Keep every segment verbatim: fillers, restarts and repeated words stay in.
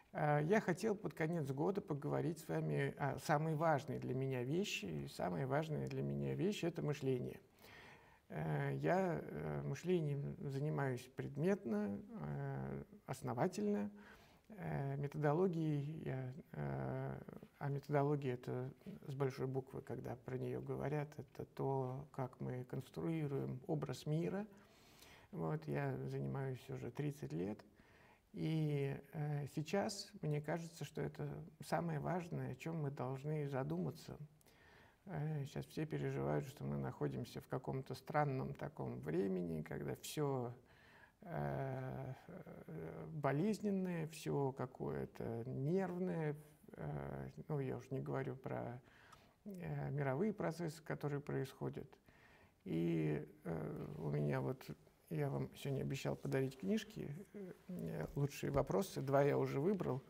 А, Я хотел под конец года поговорить с вами о самой важной для меня вещи. И самая важная для меня вещь — это мышление. Э, Я э, мышлением занимаюсь предметно, э, основательно. Э, Методологией я, э, а методология — это с большой буквы, когда про нее говорят, это то, как мы конструируем образ мира. Вот, я занимаюсь уже тридцать лет. И э, сейчас мне кажется, что это самое важное, о чем мы должны задуматься. Э, сейчас все переживают, что мы находимся в каком-то странном таком времени, когда все э, э, болезненное, все какое-то нервное. Э, ну, я уж не говорю про э, мировые процессы, которые происходят. И э, у меня вот, я вам сегодня обещал подарить книжки, э, лучшие вопросы, два я уже выбрал.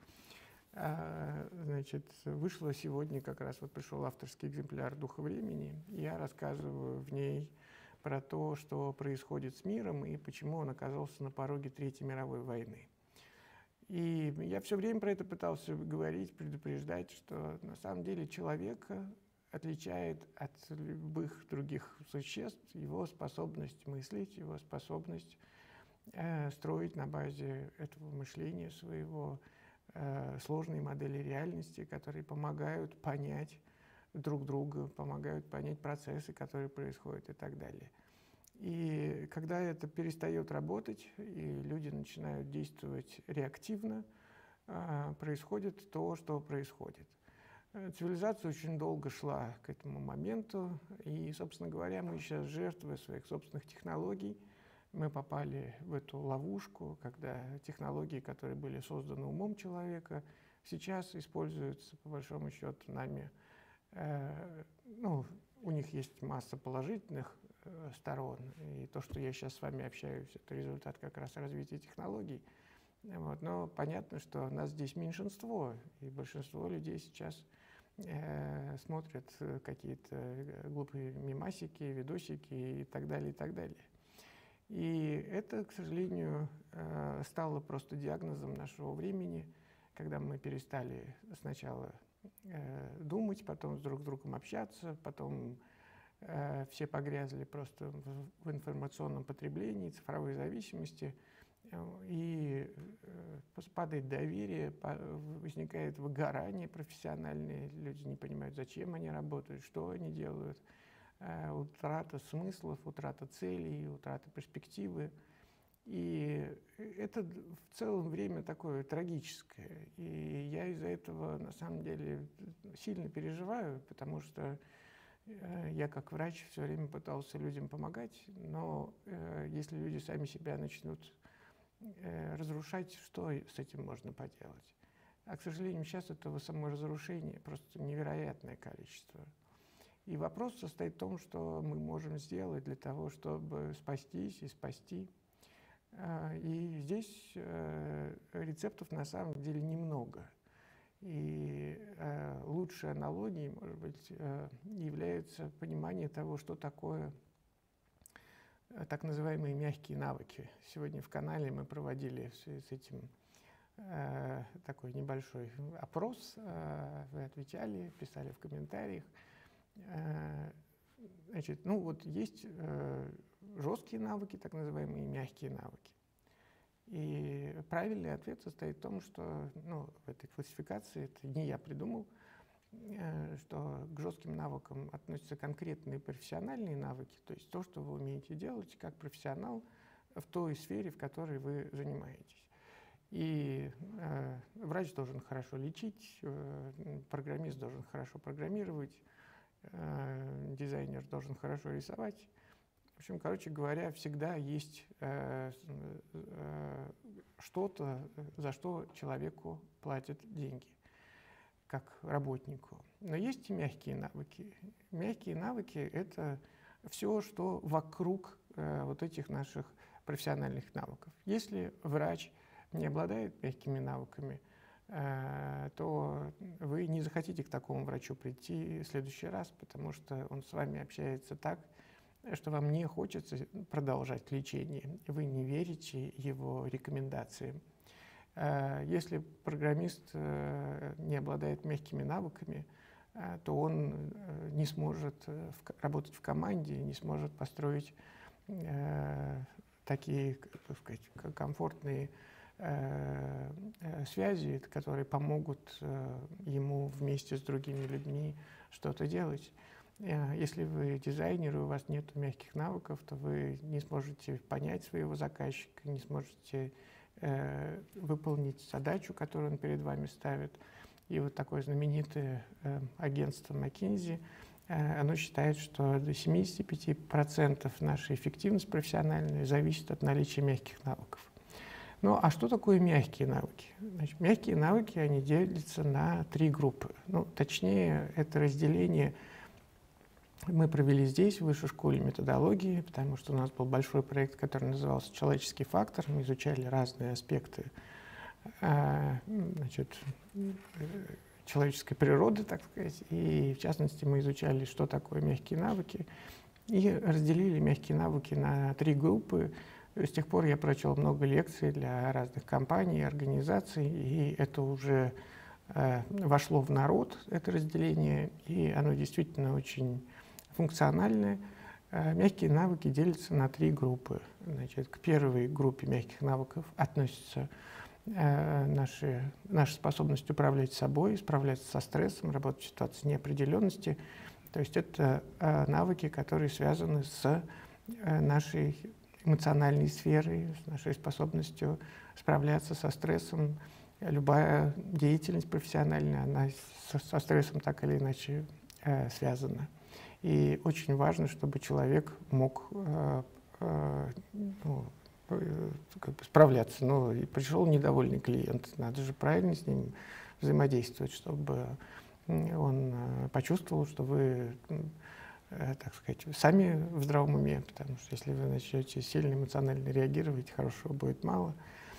А, значит, вышло сегодня, как раз вот пришел авторский экземпляр «Духа времени». Я рассказываю в ней про то, что происходит с миром и почему он оказался на пороге Третьей мировой войны. И я все время про это пытался говорить, предупреждать, что на самом деле человека отличает от любых других существ его способность мыслить, его способность э, строить на базе этого мышления своего э, сложные модели реальности, которые помогают понять друг друга, помогают понять процессы, которые происходят и так далее. И когда это перестает работать, и люди начинают действовать реактивно, э, происходит то, что происходит. Цивилизация очень долго шла к этому моменту, и, собственно говоря, мы сейчас жертвы своих собственных технологий. Мы попали в эту ловушку, когда технологии, которые были созданы умом человека, сейчас используются, по большому счету, нами. Э, ну, у них есть масса положительных э, сторон, и то, что я сейчас с вами общаюсь, это результат как раз развития технологий. Вот. Но понятно, что нас здесь меньшинство, и большинство людей сейчас э, смотрят какие-то глупые мемасики, видосики и так далее, и так далее. И это, к сожалению, э, стало просто диагнозом нашего времени, когда мы перестали сначала э, думать, потом с друг с другом общаться, потом э, все погрязли просто в, в информационном потреблении, цифровой зависимости. И падает доверие, возникает выгорание профессиональное, люди не понимают, зачем они работают, что они делают, утрата смыслов, утрата целей, утрата перспективы. И это в целом время такое трагическое. И я из-за этого на самом деле сильно переживаю, потому что я как врач все время пытался людям помогать, но если люди сами себя начнут разрушать, что с этим можно поделать? А, к сожалению, сейчас этого саморазрушения просто невероятное количество. И вопрос состоит в том, что мы можем сделать для того, чтобы спастись и спасти. И здесь рецептов на самом деле немного. И лучшей аналогией, может быть, является понимание того, что такое так называемые мягкие навыки. Сегодня в канале мы проводили с этим э, такой небольшой опрос. Э, вы отвечали, писали в комментариях. Э, значит, ну вот есть э, жесткие навыки, так называемые мягкие навыки. И правильный ответ состоит в том, что ну, в этой классификации, это не я придумал, что к жестким навыкам относятся конкретные профессиональные навыки, то есть то, что вы умеете делать как профессионал в той сфере, в которой вы занимаетесь. И э, врач должен хорошо лечить, э, программист должен хорошо программировать, э, дизайнер должен хорошо рисовать. В общем, короче говоря, всегда есть э, э, что-то, за что человеку платят деньги, как работнику. Но есть и мягкие навыки. Мягкие навыки — это все, что вокруг э, вот этих наших профессиональных навыков. Если врач не обладает мягкими навыками, э, то вы не захотите к такому врачу прийти в следующий раз, потому что он с вами общается так, что вам не хочется продолжать лечение, вы не верите его рекомендациям. Если программист не обладает мягкими навыками, то он не сможет работать в команде, не сможет построить такие, так сказать, комфортные связи, которые помогут ему вместе с другими людьми что-то делать. Если вы дизайнер и у вас нет мягких навыков, то вы не сможете понять своего заказчика, не сможете э, выполнить задачу, которую он перед вами ставит. И вот такое знаменитое э, агентство McKinsey, э, оно считает, что до семидесяти пяти процентов нашей эффективности профессиональной зависит от наличия мягких навыков. Ну, а что такое мягкие навыки? Значит, мягкие навыки, они делятся на три группы. Ну, точнее, это разделение мы провели здесь, в Высшей школе методологии, потому что у нас был большой проект, который назывался «Человеческий фактор». Мы изучали разные аспекты значит, человеческой природы, так сказать, и в частности мы изучали, что такое мягкие навыки, и разделили мягкие навыки на три группы. С тех пор я прочел много лекций для разных компаний, организаций, и это уже э, вошло в народ, это разделение, и оно действительно очень функциональное. Э, мягкие навыки делятся на три группы. Значит, к первой группе мягких навыков относятся э, наши, наша способность управлять собой, справляться со стрессом, работать в ситуации неопределенности. То есть это э, навыки, которые связаны с э, нашей эмоциональной сферой, с нашей способностью справляться со стрессом. Любая деятельность профессиональная, она со, со стрессом так или иначе э, связана. И очень важно, чтобы человек мог э, э, ну, э, как бы справляться. Ну, и пришел недовольный клиент, надо же правильно с ним взаимодействовать, чтобы он э, почувствовал, что вы, э, так сказать, сами в здравом уме, потому что если вы начнете сильно эмоционально реагировать, хорошего будет мало.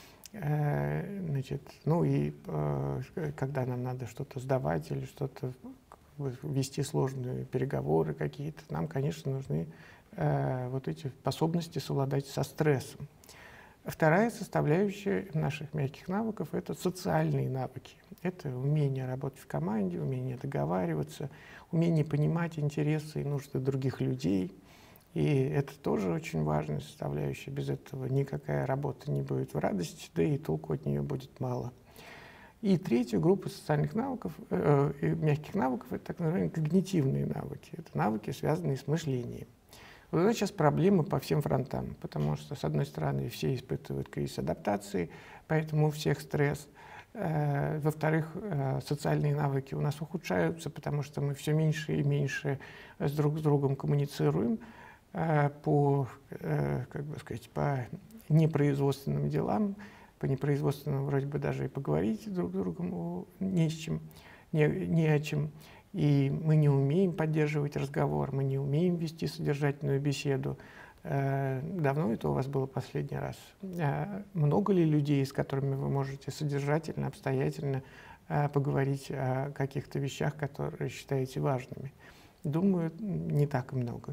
Э, значит, ну и э, когда нам надо что-то сдавать или что-то вести сложные переговоры какие-то, нам, конечно, нужны э, вот эти способности совладать со стрессом. Вторая составляющая наших мягких навыков – это социальные навыки. Это умение работать в команде, умение договариваться, умение понимать интересы и нужды других людей. И это тоже очень важная составляющая. Без этого никакая работа не будет в радости, да и толку от нее будет мало. И третья группа социальных навыков, э, э, мягких навыков – это так называемые когнитивные навыки. Это навыки, связанные с мышлением. Вот это сейчас проблема по всем фронтам, потому что, с одной стороны, все испытывают кризис адаптации, поэтому у всех стресс. Э, во-вторых, э, социальные навыки у нас ухудшаются, потому что мы все меньше и меньше с друг с другом коммуницируем э, по, э, как бы сказать, по непроизводственным делам. По непроизводственному вроде бы даже и поговорить друг с другом не с чем, не, не о чем. И мы не умеем поддерживать разговор, мы не умеем вести содержательную беседу. Э, давно это у вас было последний раз? Э, много ли людей, с которыми вы можете содержательно, обстоятельно э, поговорить о каких-то вещах, которые считаете важными? Думаю, не так и много.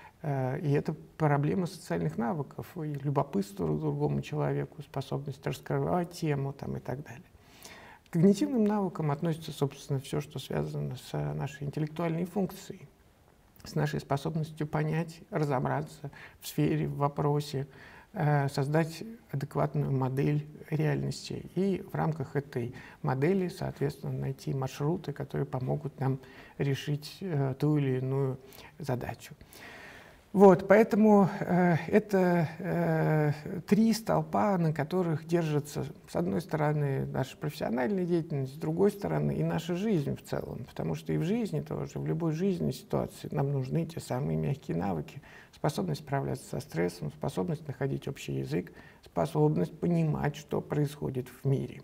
И это проблема социальных навыков, и любопытство к другому человеку, способность раскрывать тему там, и так далее. К когнитивным навыкам относится, собственно, все, что связано с нашей интеллектуальной функцией, с нашей способностью понять, разобраться в сфере, в вопросе, создать адекватную модель реальности и в рамках этой модели, соответственно, найти маршруты, которые помогут нам решить ту или иную задачу. Вот, поэтому э, это э, три столпа, на которых держится, с одной стороны, наша профессиональная деятельность, с другой стороны, и наша жизнь в целом. Потому что и в жизни тоже, в любой жизненной ситуации нам нужны те самые мягкие навыки. Способность справляться со стрессом, способность находить общий язык, способность понимать, что происходит в мире.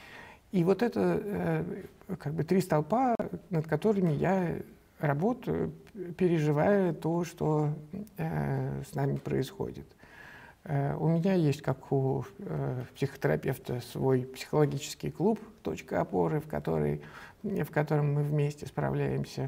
И вот это э, как бы три столпа, над которыми я работаю, переживая то, что э, с нами происходит. Э, у меня есть, как у э, психотерапевта, свой психологический клуб «Точка опоры», в, который, в котором мы вместе справляемся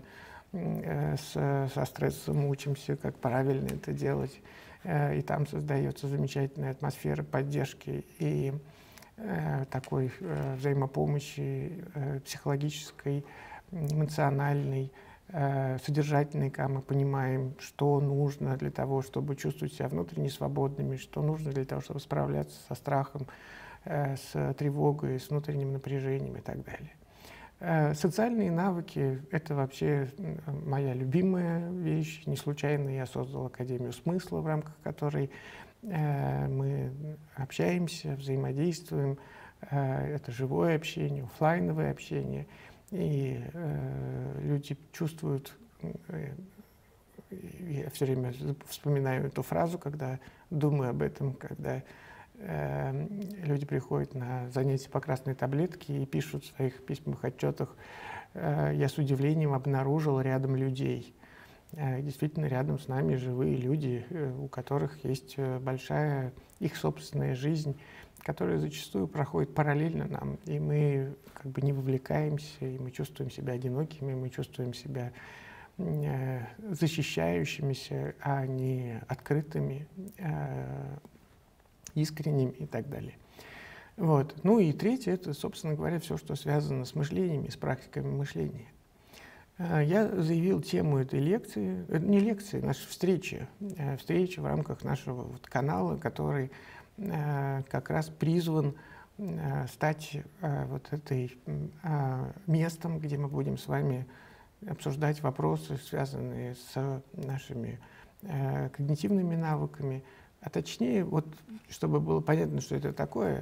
э, с, со стрессом, учимся, как правильно это делать. Э, и там создается замечательная атмосфера поддержки и э, такой э, взаимопомощи э, психологической, эмоциональной, э, содержательной, когда мы понимаем, что нужно для того, чтобы чувствовать себя внутренне свободными, что нужно для того, чтобы справляться со страхом, э, с тревогой, с внутренним напряжением и так далее. Э, социальные навыки — это вообще моя любимая вещь. Не случайно я создал Академию смысла, в рамках которой э, мы общаемся, взаимодействуем. Э, это живое общение, оффлайновое общение. И э, люди чувствуют, э, я все время вспоминаю эту фразу, когда думаю об этом, когда э, люди приходят на занятия по красной таблетке и пишут в своих письменных отчетах: э, я с удивлением обнаружил рядом людей. Э, действительно, рядом с нами живые люди, э, у которых есть большая их собственная жизнь, которая зачастую проходит параллельно нам, и мы как бы не вовлекаемся, и мы чувствуем себя одинокими, мы чувствуем себя э, защищающимися, а не открытыми, э, искренними и так далее. Вот. Ну и третье — это, собственно говоря, все, что связано с мышлением, с практиками мышления. Э, я заявил тему этой лекции, э, не лекции, нашей встречи, э, встречи в рамках нашего вот канала, который как раз призван стать вот этой местом, где мы будем с вами обсуждать вопросы, связанные с нашими когнитивными навыками. А точнее, вот, чтобы было понятно, что это такое,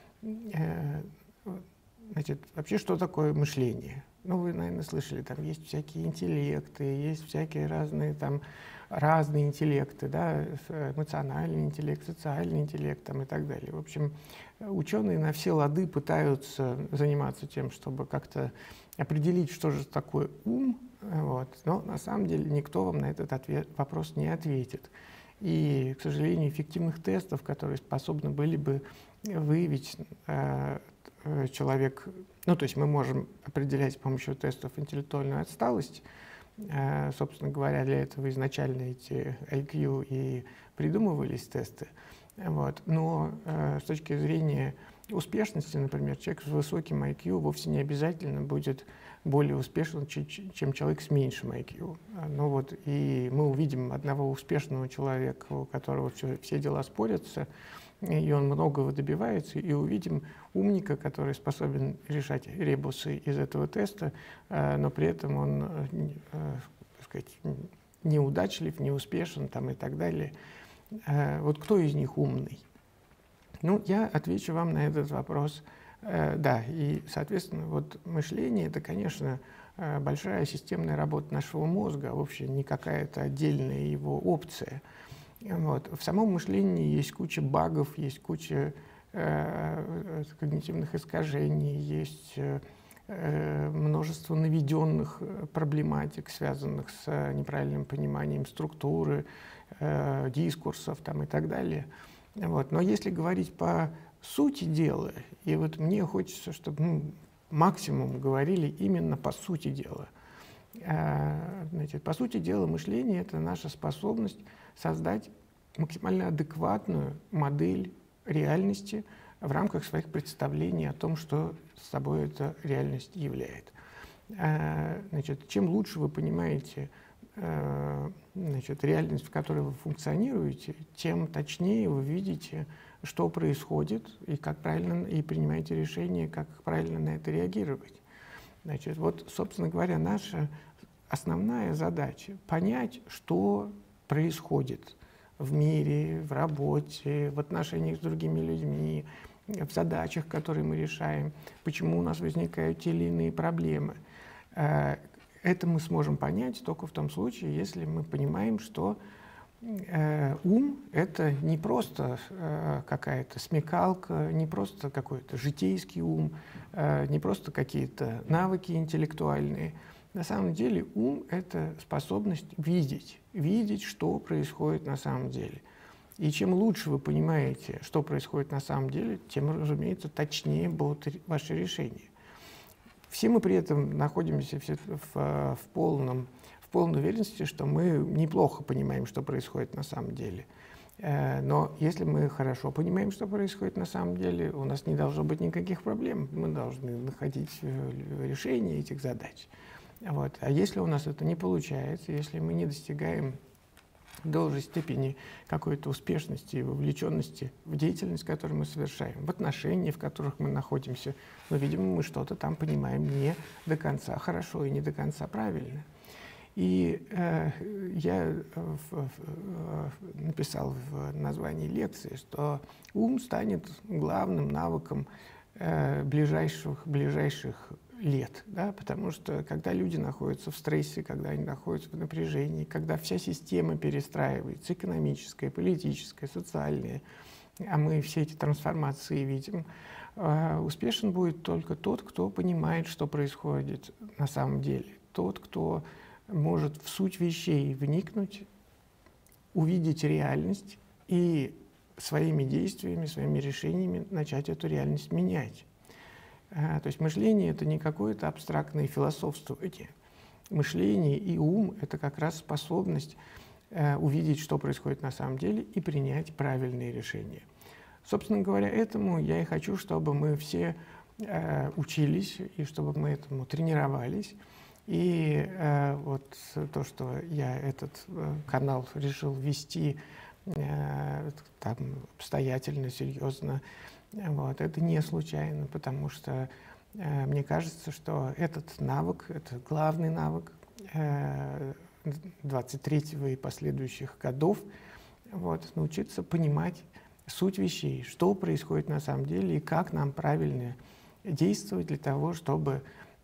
значит, вообще, что такое мышление? Ну, вы, наверное, слышали, там есть всякие интеллекты, есть всякие разные там разные интеллекты, да, эмоциональный интеллект, социальный интеллект там, и так далее. В общем, ученые на все лады пытаются заниматься тем, чтобы как-то определить, что же такое ум, вот, но на самом деле никто вам на этот ответ, вопрос не ответит. И, к сожалению, эффективных тестов, которые способны были бы выявить э, человек, ну, то есть мы можем определять с помощью тестов интеллектуальную отсталость. Собственно говоря, для этого изначально эти ай кью и придумывались тесты. Вот. Но э, с точки зрения успешности, например, человек с высоким ай кью вовсе не обязательно будет более успешным, чем человек с меньшим ай кью. Ну вот, и мы увидим одного успешного человека, у которого все, все дела спорятся, и он многого добивается, и увидим умника, который способен решать ребусы из этого теста, но при этом он, так сказать, неудачлив, неуспешен там, и так далее. Вот кто из них умный? Ну, я отвечу вам на этот вопрос. Да, и, соответственно, вот мышление — это, конечно, большая системная работа нашего мозга, а вообще не какая-то отдельная его опция. Вот. В самом мышлении есть куча багов, есть куча э, когнитивных искажений, есть э, множество наведенных проблематик, связанных с неправильным пониманием структуры, э, дискурсов там, и так далее. Вот. Но если говорить по сути дела, и вот мне хочется, чтобы мы максимум говорили именно по сути дела. Э, значит, по сути дела, мышление — это наша способность создать максимально адекватную модель реальности в рамках своих представлений о том, что собой эта реальность является. Значит, чем лучше вы понимаете значит, реальность, в которой вы функционируете, тем точнее вы видите, что происходит, и как правильно, и принимаете решение, как правильно на это реагировать. Значит, вот, собственно говоря, наша основная задача — понять, что происходит в мире, в работе, в отношениях с другими людьми, в задачах, которые мы решаем, почему у нас возникают те или иные проблемы. Это мы сможем понять только в том случае, если мы понимаем, что ум — это не просто какая-то смекалка, не просто какой-то житейский ум, не просто какие-то навыки интеллектуальные. На самом деле ум — это способность видеть, видеть, что происходит на самом деле. И чем лучше вы понимаете, что происходит на самом деле, тем, разумеется, точнее будут ваши решения. Все мы при этом находимся в, в, в, полном, в полной уверенности, что мы неплохо понимаем, что происходит на самом деле. Но если мы хорошо понимаем, что происходит на самом деле, у нас не должно быть никаких проблем. Мы должны находить решение этих задач. Вот. А если у нас это не получается, если мы не достигаем должной степени какой-то успешности и вовлеченности в деятельность, которую мы совершаем, в отношения, в которых мы находимся, но, видимо, мы что-то там понимаем не до конца хорошо и не до конца правильно. И э, я в, в, написал в названии лекции, что ум станет главным навыком э, ближайших, ближайших лет, да, потому что когда люди находятся в стрессе, когда они находятся в напряжении, когда вся система перестраивается, экономическая, политическая, социальная, а мы все эти трансформации видим, э, успешен будет только тот, кто понимает, что происходит на самом деле, тот, кто может в суть вещей вникнуть, увидеть реальность и своими действиями, своими решениями начать эту реальность менять. То есть мышление — это не какое-то абстрактное философствование. Мышление и ум — это как раз способность увидеть, что происходит на самом деле, и принять правильные решения. Собственно говоря, этому я и хочу, чтобы мы все учились, и чтобы мы этому тренировались. И э, вот то, что я этот э, канал решил вести э, там, обстоятельно, серьезно, вот, это не случайно, потому что э, мне кажется, что этот навык, это главный навык э, двадцать третьего и последующих годов, вот, научиться понимать суть вещей, что происходит на самом деле и как нам правильно действовать для того, чтобы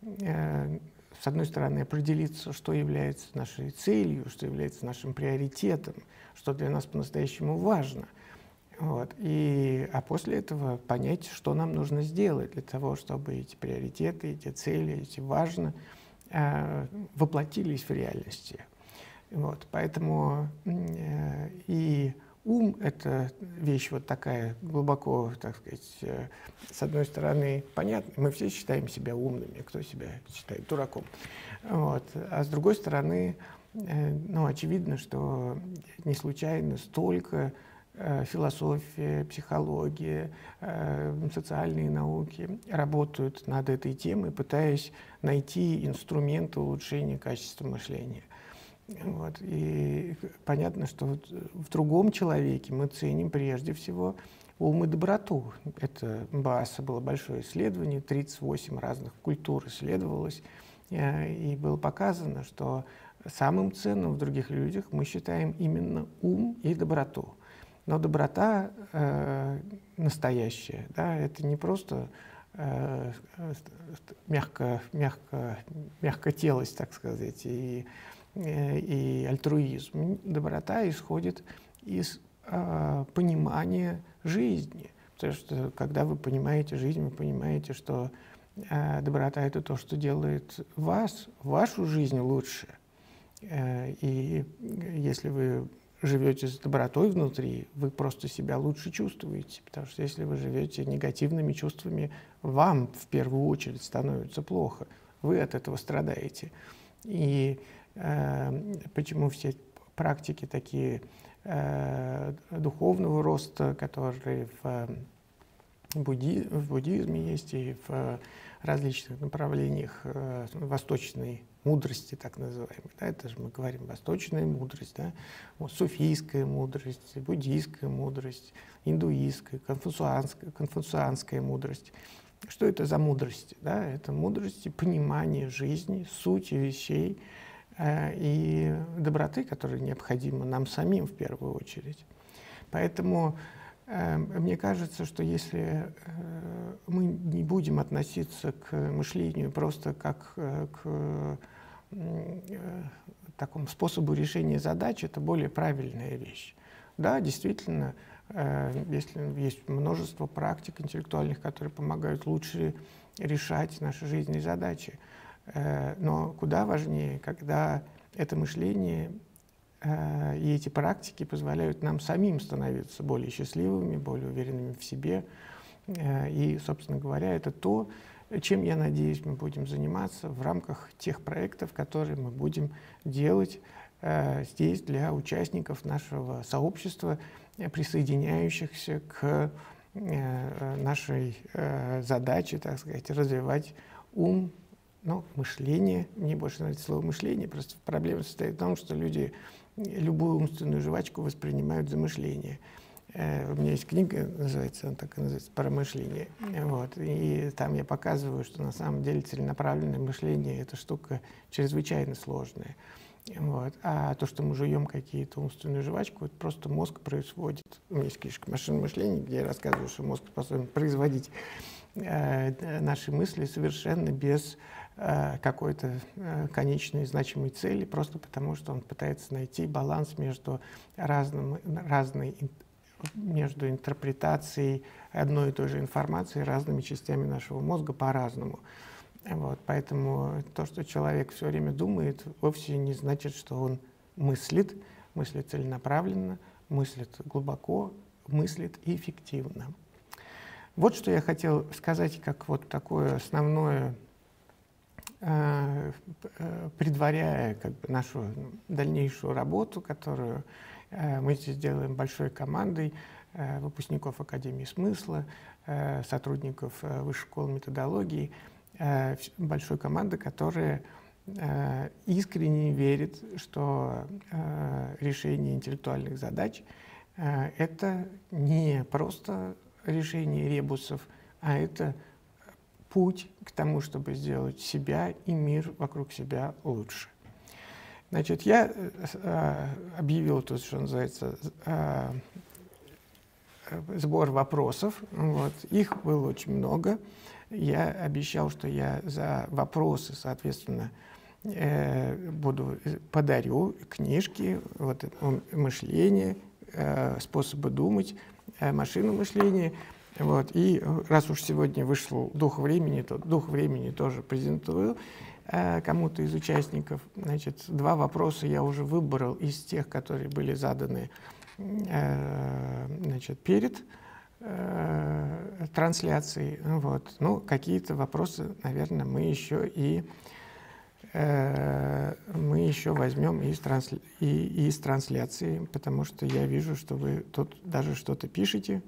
э, с одной стороны, определиться, что является нашей целью, что является нашим приоритетом, что для нас по-настоящему важно. Вот. И, а после этого понять, что нам нужно сделать для того, чтобы эти приоритеты, эти цели, эти важно э, воплотились в реальности. Вот. Поэтому э, и ум — это вещь вот такая глубоко, так сказать, э, с одной стороны, понятно, мы все считаем себя умными, кто себя считает дураком. Вот. А с другой стороны, э, ну, очевидно, что не случайно столько э, философия, психология, э, социальные науки работают над этой темой, пытаясь найти инструменты улучшения качества мышления. Вот. И понятно, что вот в другом человеке мы ценим прежде всего ум и доброту. Это Бааса было большое исследование, тридцать восемь разных культур исследовалось, и было показано, что самым ценным в других людях мы считаем именно ум и доброту. Но доброта э, настоящая, да, это не просто э, мягко, мягко, мягкотелость, так сказать, и и альтруизм. Доброта исходит из э, понимания жизни. Потому что когда вы понимаете жизнь, вы понимаете, что э, доброта — это то, что делает вас, вашу жизнь лучше. Э, и если вы живете с добротой внутри, вы просто себя лучше чувствуете. Потому что если вы живете негативными чувствами, вам в первую очередь становится плохо. Вы от этого страдаете. И почему все практики такие э, духовного роста, которые в, будди, в буддизме есть и в различных направлениях э, восточной мудрости, так называемой. Да, это же мы говорим восточная мудрость, да? Вот, суфийская мудрость, буддийская мудрость, индуистская, конфуцианская, конфуцианская мудрость. Что это за мудрости? Да? Это мудрости понимания жизни, сути вещей, и доброты, которая необходима нам самим в первую очередь. Поэтому э, мне кажется, что если э, мы не будем относиться к мышлению просто как э, к э, такому способу решения задач, это более правильная вещь. Да, действительно, э, если есть множество практик интеллектуальных, которые помогают лучше решать наши жизненные задачи. Но куда важнее, когда это мышление э, и эти практики позволяют нам самим становиться более счастливыми, более уверенными в себе. Э, и, собственно говоря, это то, чем, я надеюсь, мы будем заниматься в рамках тех проектов, которые мы будем делать э, здесь для участников нашего сообщества, присоединяющихся к нашей задаче, так сказать, развивать ум, ну, мышление. Мне больше нравится слово «мышление», просто проблема состоит в том, что люди любую умственную жвачку воспринимают за мышление. У меня есть книга, называется, она так и называется, «Про мышление». Вот. И там я показываю, что на самом деле целенаправленное мышление – это штука чрезвычайно сложная. Вот. А то, что мы жуем какие-то умственную жвачку, это просто мозг производит. У меня есть книжка «Машина мышления», где я рассказываю, что мозг способен производить э, наши мысли совершенно без э, какой-то э, конечной значимой цели, просто потому что он пытается найти баланс между разным, разной, между интерпретацией одной и той же информации разными частями нашего мозга по-разному. Вот, поэтому то, что человек все время думает, вовсе не значит, что он мыслит, мыслит целенаправленно, мыслит глубоко, мыслит эффективно. Вот что я хотел сказать, как вот такое основное, э, предваряя как бы нашу дальнейшую работу, которую э, мы здесь делаем большой командой э, выпускников Академии смысла, э, сотрудников э, Высшей школы методологии, большой команды, которая э, искренне верит, что э, решение интеллектуальных задач э, – это не просто решение ребусов, а это путь к тому, чтобы сделать себя и мир вокруг себя лучше. Значит, я э, объявил тут, что называется, э, сбор вопросов. Вот. Их было очень много. Я обещал, что я за вопросы, соответственно, э, буду, подарю книжки, вот, мышление, э, способы думать, э, машину мышления. Вот. И раз уж сегодня вышел дух времени, то дух времени тоже презентую э, кому-то из участников. Значит, два вопроса я уже выбрал из тех, которые были заданы э, значит, перед трансляции. Вот. Ну, какие-то вопросы, наверное, мы еще и э, мы еще возьмем из, трансля... и, из трансляции, потому что я вижу, что вы тут даже что-то пишете.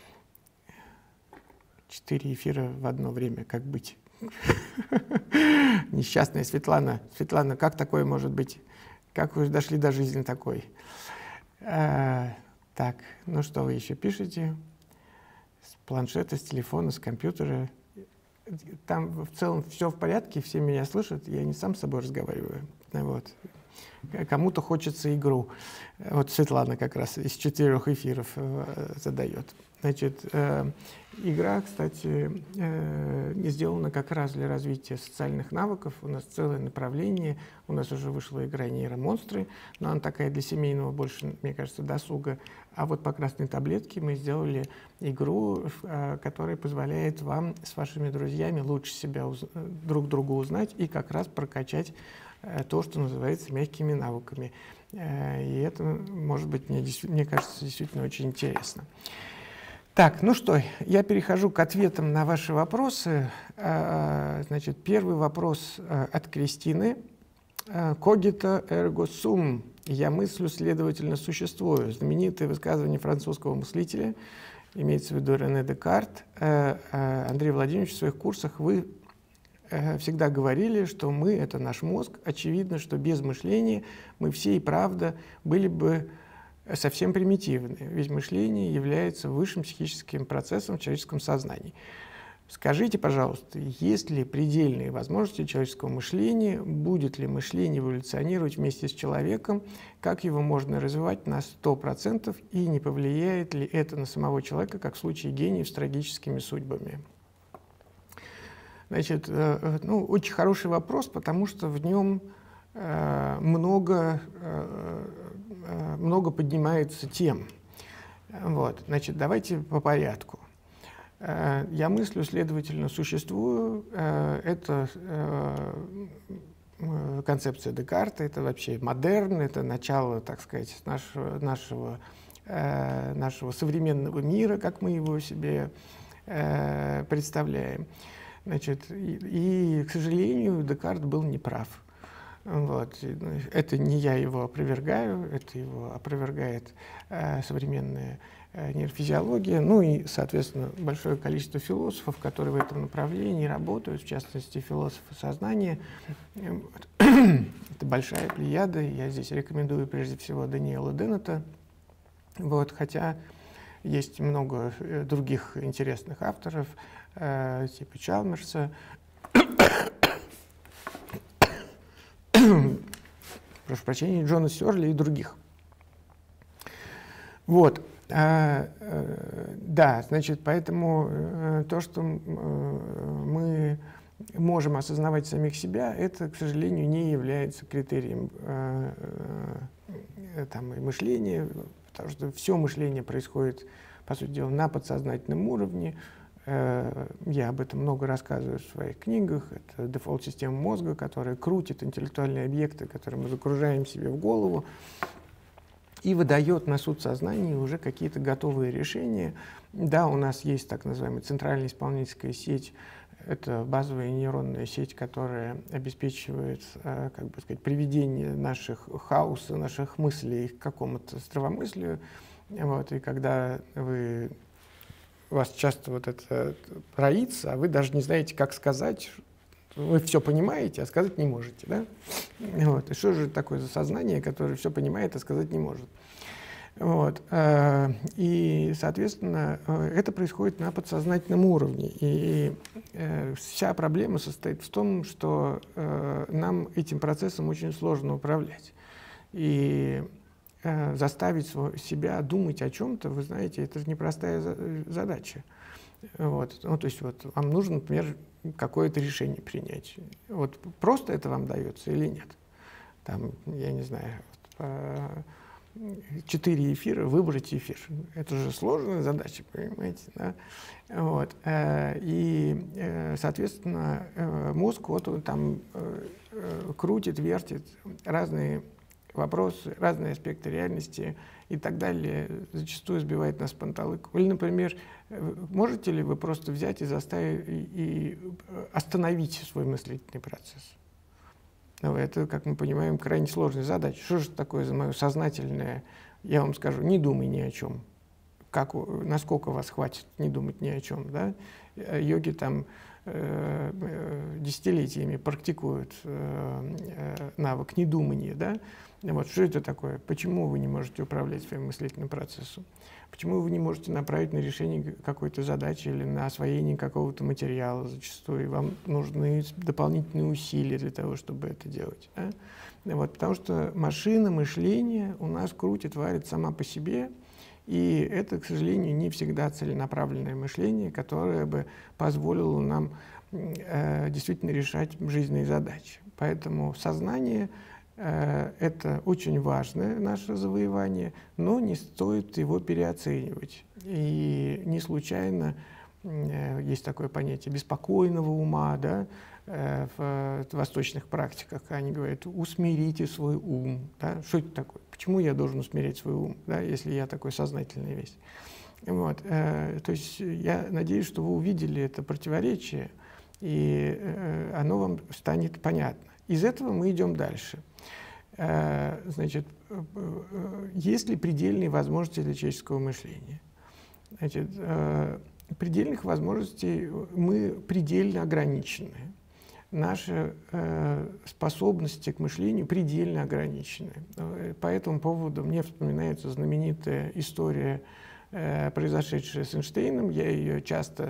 Четыре эфира в одно время, как быть? Несчастная Светлана. Светлана, как такое может быть? Как вы дошли до жизни такой? А, так, ну что вы еще пишете? С планшета, с телефона, с компьютера. Там в целом все в порядке, все меня слышат, я не сам с собой разговариваю. Вот. Кому-то хочется игру. Вот Светлана как раз из четырех эфиров э, задает. Значит, э, игра, кстати, э, сделана как раз для развития социальных навыков. У нас целое направление. У нас уже вышла игра «Нейромонстры», но она такая для семейного больше, мне кажется, досуга. А вот по красной таблетке мы сделали игру, э, которая позволяет вам с вашими друзьями лучше себя уз... друг друга узнать и как раз прокачать э, то, что называется мягкими навыками. Э, и это, может быть, мне, мне кажется, действительно очень интересно. Так, ну что, я перехожу к ответам на ваши вопросы. Значит, первый вопрос от Кристины. «Cogito ergo sum» – «Я мыслю, следовательно, существую». Знаменитое высказывание французского мыслителя, имеется в виду Рене Декарт. Андрей Владимирович, в своих курсах вы всегда говорили, что мы – это наш мозг. Очевидно, что без мышления мы все и правда были бы совсем примитивны, ведь мышление является высшим психическим процессом в человеческом сознании. Скажите, пожалуйста, есть ли предельные возможности человеческого мышления, будет ли мышление эволюционировать вместе с человеком, как его можно развивать на сто процентов и не повлияет ли это на самого человека, как в случае гениев с трагическими судьбами? Значит, ну, очень хороший вопрос, потому что в нем много, много поднимается тем. Вот, значит, давайте по порядку. Я мыслю, следовательно, существую. Это концепция Декарта, это вообще модерн, это начало, так сказать, нашего, нашего, нашего современного мира, как мы его себе представляем. Значит, и, и, к сожалению, Декарт был неправ. Вот. Это не я его опровергаю, это его опровергает э, современная э, нейрофизиология, ну и, соответственно, большое количество философов, которые в этом направлении работают, в частности, философы сознания. Это большая плеяда, я здесь рекомендую прежде всего Даниэла Деннета, вот, хотя есть много других интересных авторов, э, типа Чалмерса, прошу прощения, Джона Сёрли и других. Вот. А, а, да, значит, поэтому а, то, что а, мы можем осознавать самих себя, это, к сожалению, не является критерием а, а, там, и мышления, потому что все мышление происходит, по сути дела, на подсознательном уровне. Я об этом много рассказываю в своих книгах. Это дефолт-система мозга, которая крутит интеллектуальные объекты, которые мы загружаем себе в голову, и выдает на суд сознания уже какие-то готовые решения. Да, у нас есть так называемая центральная исполнительская сеть. Это базовая нейронная сеть, которая обеспечивает, как бы сказать, приведение наших хаоса, наших мыслей к какому-то здравомыслию. Вот, и когда вы... у вас часто вот это роится, а вы даже не знаете, как сказать. Вы все понимаете, а сказать не можете. Да? Вот. И что же такое за сознание, которое все понимает, а сказать не может? Вот. И, соответственно, это происходит на подсознательном уровне. И вся проблема состоит в том, что нам этим процессом очень сложно управлять. И заставить себя думать о чем-то, вы знаете, это же непростая задача. Вот. Ну, то есть вот вам нужно, например, какое-то решение принять. Вот просто это вам дается или нет? Там, я не знаю, четыре эфира, выбрать эфир. Это же сложная задача, понимаете? Да? Вот. И, соответственно, мозг вот он там крутит, вертит разные вопросы, разные аспекты реальности и так далее, зачастую сбивает нас с панталыку. Или, например, можете ли вы просто взять и заставить и, и остановить свой мыслительный процесс? Ну, это, как мы понимаем, крайне сложная задача. Что же такое за мое сознательное, я вам скажу, не думай ни о чем. Как, насколько вас хватит не думать ни о чем, да? Йоги там э, десятилетиями практикуют э, навык недумания, да? Вот, что это такое? Почему вы не можете управлять своим мыслительным процессом? Почему вы не можете направить на решение какой-то задачи или на освоение какого-то материала зачастую? Вам нужны дополнительные усилия для того, чтобы это делать. Да? Вот, потому что машина мышления у нас крутит, варит сама по себе, и это, к сожалению, не всегда целенаправленное мышление, которое бы позволило нам э, действительно решать жизненные задачи. Поэтому сознание это очень важное наше завоевание, но не стоит его переоценивать. И не случайно есть такое понятие беспокойного ума, да, в восточных практиках. Они говорят, усмирите свой ум. Да? Что это такое? Почему я должен усмирять свой ум, да, если я такой сознательный весь? Вот. То есть я надеюсь, что вы увидели это противоречие, и оно вам станет понятно. Из этого мы идем дальше. Значит, есть ли предельные возможности для человеческого мышления? Значит, предельных возможностей мы предельно ограничены. Наши способности к мышлению предельно ограничены. По этому поводу мне вспоминается знаменитая история, произошедшая с Эйнштейном. Я ее часто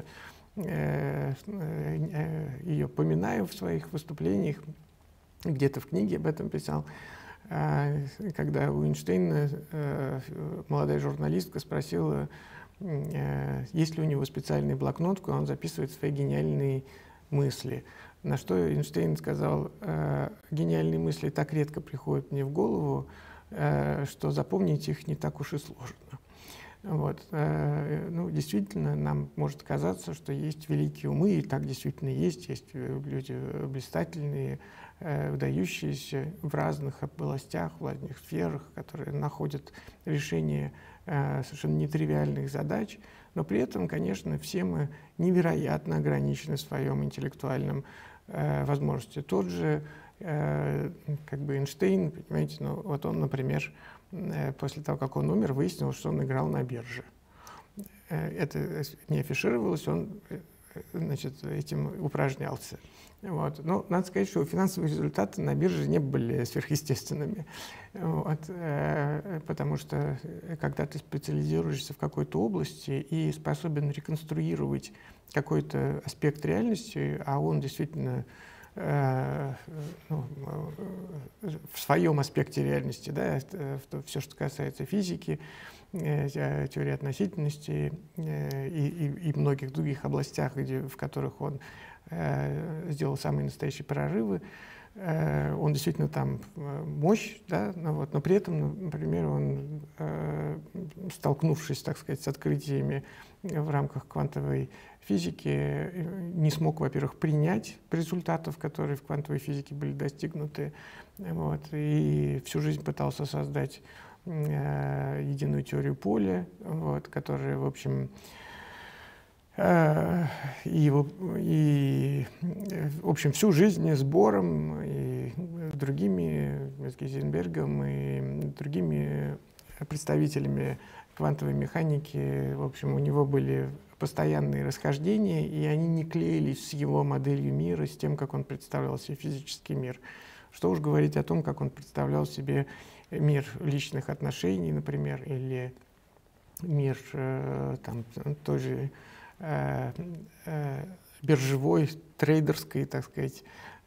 ее поминаю в своих выступлениях. Где-то в книге об этом писал, когда у Эйнштейна молодая журналистка спросила, есть ли у него специальный блокнот, куда он записывает свои гениальные мысли. На что Эйнштейн сказал, гениальные мысли так редко приходят мне в голову, что запомнить их не так уж и сложно. Вот. Ну, действительно, нам может казаться, что есть великие умы, и так действительно есть, есть люди блистательные, выдающиеся в разных областях, в разных сферах, которые находят решение совершенно нетривиальных задач, но при этом, конечно, все мы невероятно ограничены в своем интеллектуальном возможности. Тот же как бы Эйнштейн, понимаете, ну, вот он, например, после того, как он умер, выяснилось, что он играл на бирже. Это не афишировалось, он, значит, этим упражнялся. Вот. Но надо сказать, что финансовые результаты на бирже не были сверхъестественными. Вот. Потому что когда ты специализируешься в какой-то области и способен реконструировать какой-то аспект реальности, а он действительно ну, в своем аспекте реальности, да, все, что касается физики, теории относительности и, и, и многих других областях, где, в которых он сделал самые настоящие прорывы, он действительно там мощь, да, но, вот, но при этом, например, он, столкнувшись, так сказать, с открытиями в рамках квантовой физики, не смог, во-первых, принять результатов, которые в квантовой физике были достигнуты, вот, и всю жизнь пытался создать единую теорию поля, вот, которая, в общем, И, и, в общем, всю жизнь с Бором и другими, с Гейзенбергом и другими представителями квантовой механики, в общем, у него были постоянные расхождения, и они не клеились с его моделью мира, с тем, как он представлял себе физический мир. Что уж говорить о том, как он представлял себе мир личных отношений, например, или мир там, той же биржевой, трейдерской, так сказать,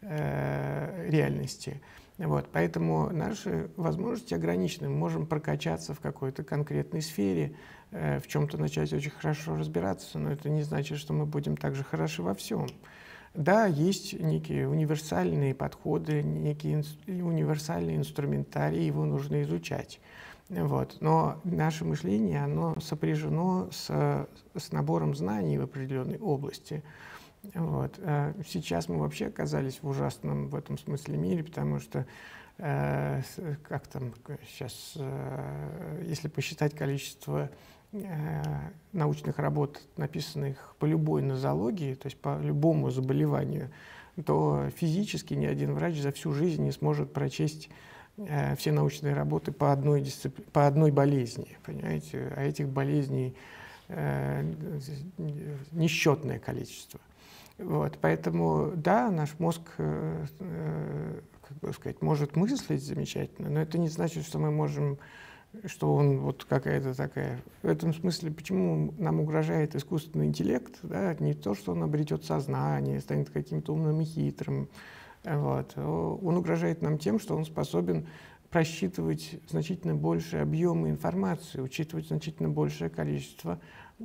реальности. Вот, поэтому наши возможности ограничены. Мы можем прокачаться в какой-то конкретной сфере, в чем-то начать очень хорошо разбираться, но это не значит, что мы будем также хороши во всем. Да, есть некие универсальные подходы, некий универсальный инструментарий, его нужно изучать. Вот. Но наше мышление, оно сопряжено с, с набором знаний в определенной области. Вот. Сейчас мы вообще оказались в ужасном в этом смысле мире, потому что, э, как там сейчас, э, если посчитать количество э, научных работ, написанных по любой нозологии, то есть по любому заболеванию, то физически ни один врач за всю жизнь не сможет прочесть все научные работы по одной, дисципли... по одной болезни, понимаете, а этих болезней э, несчетное количество. Вот, поэтому, да, наш мозг, э, э, как бы сказать, может мыслить замечательно, но это не значит, что мы можем, что он вот какая-то такая. В этом смысле, почему нам угрожает искусственный интеллект, да, не то, что он обретет сознание, станет каким-то умным и хитрым. Вот. Он угрожает нам тем, что он способен просчитывать значительно большие объемы информации, учитывать значительно большее количество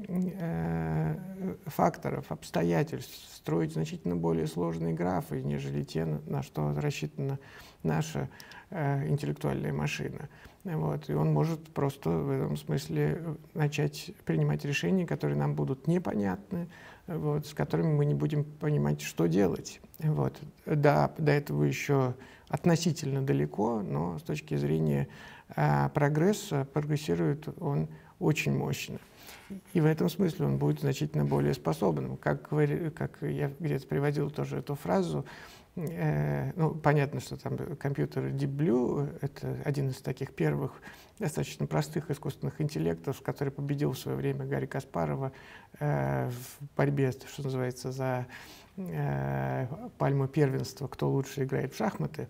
э, факторов, обстоятельств, строить значительно более сложные графы, нежели те, на что рассчитана наша э, интеллектуальная машина. Вот. И он может просто в этом смысле начать принимать решения, которые нам будут непонятны, вот, с которыми мы не будем понимать, что делать. Вот. Да, до этого еще относительно далеко, но с точки зрения а, прогресса, прогрессирует он очень мощно. И в этом смысле он будет значительно более способным. Как, как я где-то приводил тоже эту фразу, э, ну, понятно, что там компьютер Deep Blue — это один из таких первых достаточно простых искусственных интеллектов, который победил в свое время Гарри Каспарова э, в борьбе, что называется, за э, пальму первенства, кто лучше играет в шахматы.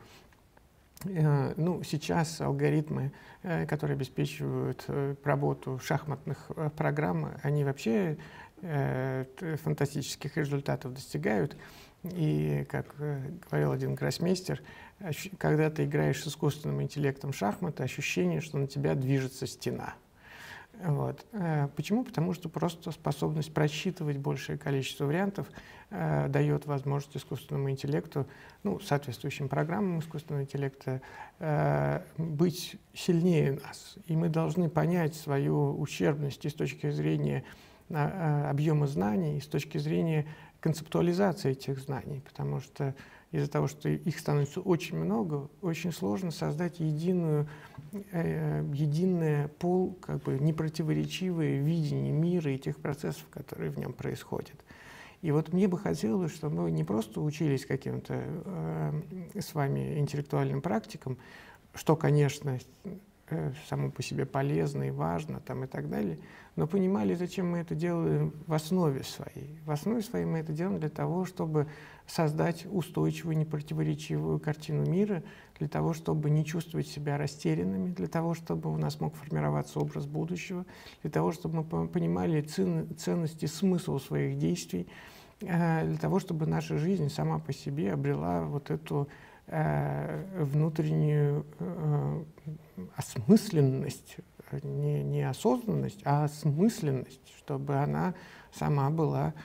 Э, ну, сейчас алгоритмы, э, которые обеспечивают э, работу шахматных э, программ, они вообще э, фантастических результатов достигают. И, как э, говорил один гроссмейстер, когда ты играешь с искусственным интеллектом в шахматы, ощущение, что на тебя движется стена. Вот. Почему? Потому что просто способность просчитывать большее количество вариантов э, дает возможность искусственному интеллекту, ну, соответствующим программам искусственного интеллекта, э, быть сильнее нас. И мы должны понять свою ущербность и с точки зрения э, объема знаний, и с точки зрения концептуализации этих знаний, потому что из-за того, что их становится очень много, очень сложно создать единую, э, единое пол, как бы непротиворечивое видение мира и тех процессов, которые в нем происходят. И вот мне бы хотелось, чтобы мы не просто учились каким-то э, с вами интеллектуальным практикам, что, конечно, э, само по себе полезно и важно там, и так далее, но понимали, зачем мы это делаем в основе своей. В основе своей мы это делаем для того, чтобы создать устойчивую, непротиворечивую картину мира, для того, чтобы не чувствовать себя растерянными, для того, чтобы у нас мог формироваться образ будущего, для того, чтобы мы понимали ценность и смысл своих действий, для того, чтобы наша жизнь сама по себе обрела вот эту внутреннюю осмысленность, не, не осознанность, а осмысленность, чтобы она сама была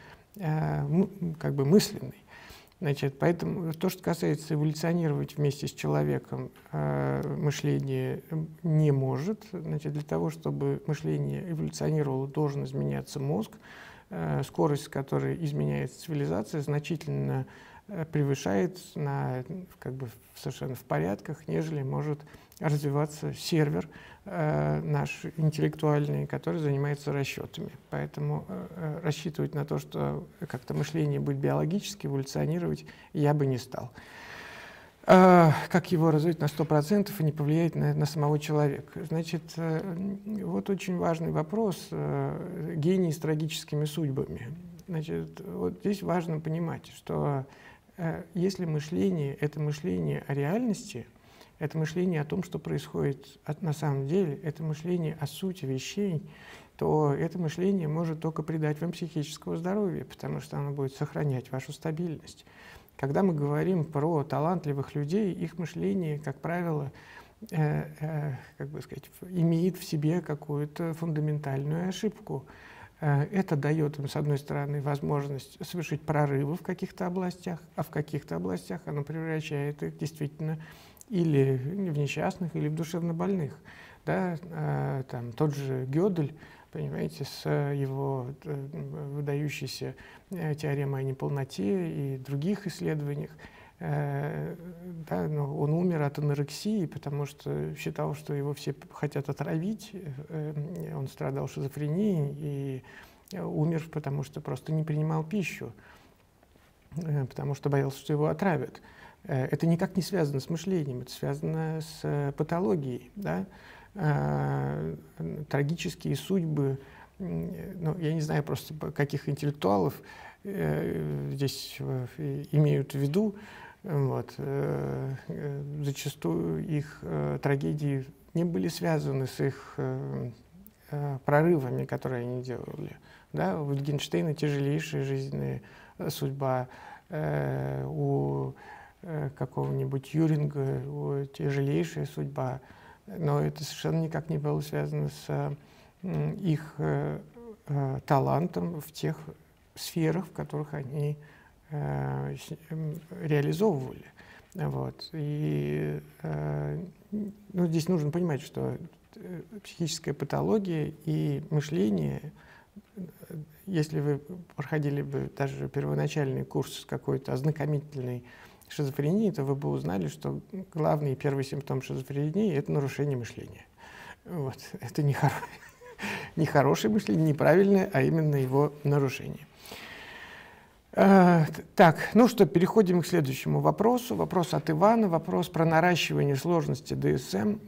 как бы мысленной. Значит, поэтому то, что касается эволюционировать вместе с человеком, э, мышление не может. Значит, для того, чтобы мышление эволюционировало, должен изменяться мозг. Э, скорость, с которой изменяется цивилизация, значительно э, превышает на, как бы, совершенно в порядках, нежели может развиваться сервер э, наш интеллектуальный, который занимается расчетами. Поэтому э, рассчитывать на то, что как-то мышление будет биологически эволюционировать, я бы не стал. Э, как его развить на сто процентов и не повлиять на, на самого человека? Значит, э, вот очень важный вопрос э, гений с трагическими судьбами. Значит, вот здесь важно понимать, что э, если мышление — это мышление о реальности, это мышление о том, что происходит на самом деле, это мышление о сути вещей, то это мышление может только придать вам психического здоровья, потому что оно будет сохранять вашу стабильность. Когда мы говорим про талантливых людей, их мышление, как правило, э, э, как бы сказать, имеет в себе какую-то фундаментальную ошибку. Э, это дает им, с одной стороны, возможность совершить прорывы в каких-то областях, а в каких-то областях оно превращает их действительно или в несчастных, или в душевнобольных. Да? А, там, тот же Гёдель, понимаете, с его выдающейся теоремой о неполноте и других исследованиях, э, да, но он умер от анорексии, потому что считал, что его все хотят отравить. Э, он страдал шизофренией и умер, потому что просто не принимал пищу, э, потому что боялся, что его отравят. Это никак не связано с мышлением, это связано с патологией. Да? Трагические судьбы, ну, я не знаю просто, каких интеллектуалов здесь имеют в виду, вот, зачастую их трагедии не были связаны с их прорывами, которые они делали. Да? У Wittgensteina тяжелейшая жизненная судьба, у какого-нибудь Юринга тяжелейшая судьба, но это совершенно никак не было связано с их э, э, талантом в тех сферах, в которых они э, реализовывали. Вот. И э, ну, здесь нужно понимать, что психическая патология и мышление, если вы проходили бы даже первоначальный курс какой-то ознакомительный шизофрении, то вы бы узнали, что главный и первый симптом шизофрении — это нарушение мышления. Вот. Это не, хоро... не хорошее мышление, неправильное, а именно его нарушение. А, так, ну что, переходим к следующему вопросу. Вопрос от Ивана, вопрос про наращивание сложности ди эс эм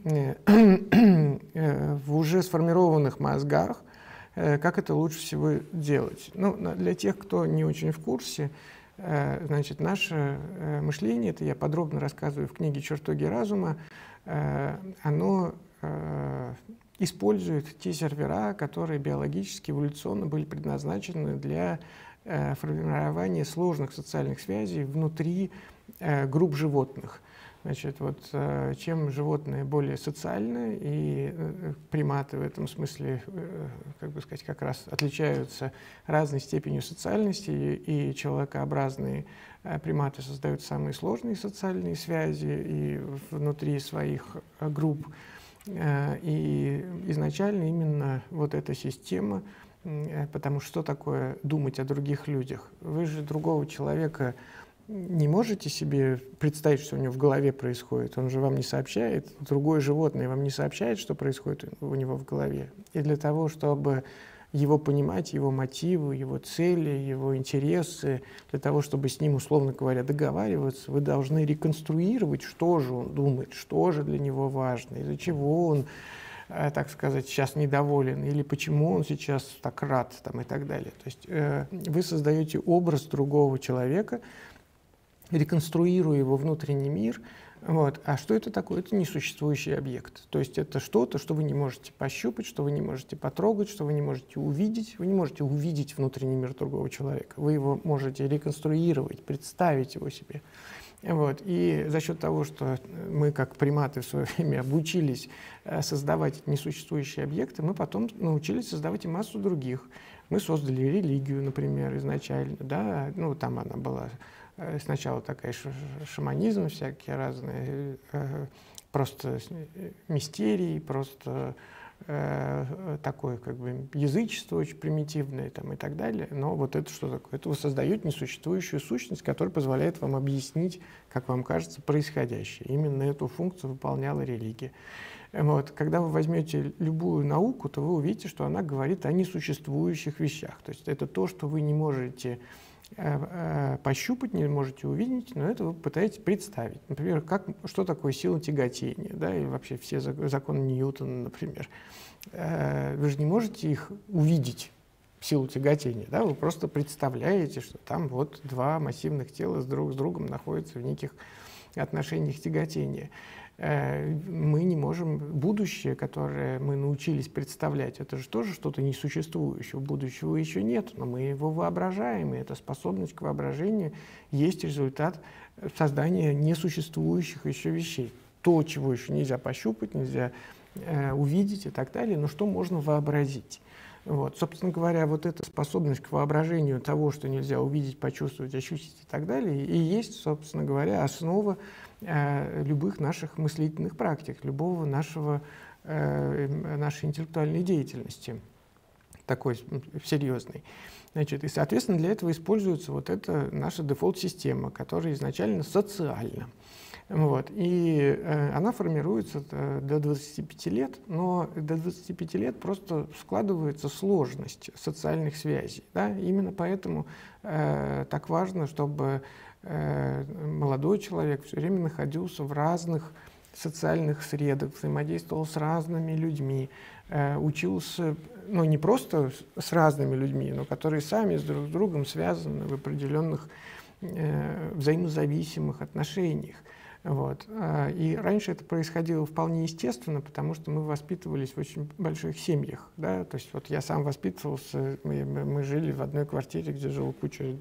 в уже сформированных мозгах. Как это лучше всего делать? Ну, для тех, кто не очень в курсе, значит, наше мышление, это я подробно рассказываю в книге «Чертоги разума», оно использует те сервера, которые биологически, эволюционно были предназначены для формирования сложных социальных связей внутри групп животных. Значит, вот, чем животные более социальны, и приматы в этом смысле, как бы сказать, как раз отличаются разной степенью социальности, и человекообразные приматы создают самые сложные социальные связи и внутри своих групп. И изначально именно вот эта система, потому что что такое думать о других людях? Вы же другого человека не можете себе представить, что у него в голове происходит. Он же вам не сообщает, другое животное вам не сообщает, что происходит у него в голове. И для того, чтобы его понимать, его мотивы, его цели, его интересы. Для того, чтобы с ним, условно говоря, договариваться, вы должны реконструировать, что же он думает, что же для него важно, из-за чего он, так сказать, сейчас недоволен, или почему он сейчас так рад, там, и так далее. То есть э, вы создаете образ другого человека, реконструируя его внутренний мир. Вот. А что это такое? Это несуществующий объект. То есть это что-то, что вы не можете пощупать, что вы не можете потрогать, что вы не можете увидеть. Вы не можете увидеть внутренний мир другого человека. Вы его можете реконструировать, представить его себе. Вот. И за счет того, что мы, как приматы, в свое время обучились создавать несуществующие объекты, мы потом научились создавать и массу других. Мы создали религию, например, изначально. Да? Ну, там она была сначала такая шаманизм, всякие разные, просто мистерии, просто такое как бы язычество очень примитивное там, и так далее. Но вот это что такое? Это вы создаете несуществующую сущность, которая позволяет вам объяснить, как вам кажется, происходящее. Именно эту функцию выполняла религия. Вот. Когда вы возьмете любую науку, то вы увидите, что она говорит о несуществующих вещах. То есть это то, что вы не можете пощупать, не можете увидеть, но это вы пытаетесь представить. Например, как, что такое сила тяготения, да, и вообще все законы Ньютона, например. Вы же не можете их увидеть, силу тяготения, да, вы просто представляете, что там вот два массивных тела с друг с другом находятся в неких отношениях тяготения. Мы не можем, будущее, которое мы научились представлять, это же тоже что-то несуществующее, будущего еще нет, но мы его воображаем, и эта способность к воображению есть результат создания несуществующих еще вещей. То, чего еще нельзя пощупать, нельзя э, увидеть и так далее, но что можно вообразить. Вот. Собственно говоря, вот эта способность к воображению того, что нельзя увидеть, почувствовать, ощутить и так далее, и есть, собственно говоря, основа э, любых наших мыслительных практик, любого нашего, э, нашей интеллектуальной деятельности, такой серьезной. Значит, и, соответственно, для этого используется вот эта наша дефолт-система, которая изначально социальна. Вот. И э, она формируется э, до двадцати пяти лет, но до двадцати пяти лет просто складывается сложность социальных связей. Да? Именно поэтому э, так важно, чтобы э, молодой человек все время находился в разных социальных средах, взаимодействовал с разными людьми, э, учился, ну, не просто с разными людьми, но которые сами с друг с другом связаны в определенных э, взаимозависимых отношениях. Вот. И раньше это происходило вполне естественно, потому что мы воспитывались в очень больших семьях. Да? То есть вот я сам воспитывался, мы, мы жили в одной квартире, где жила куча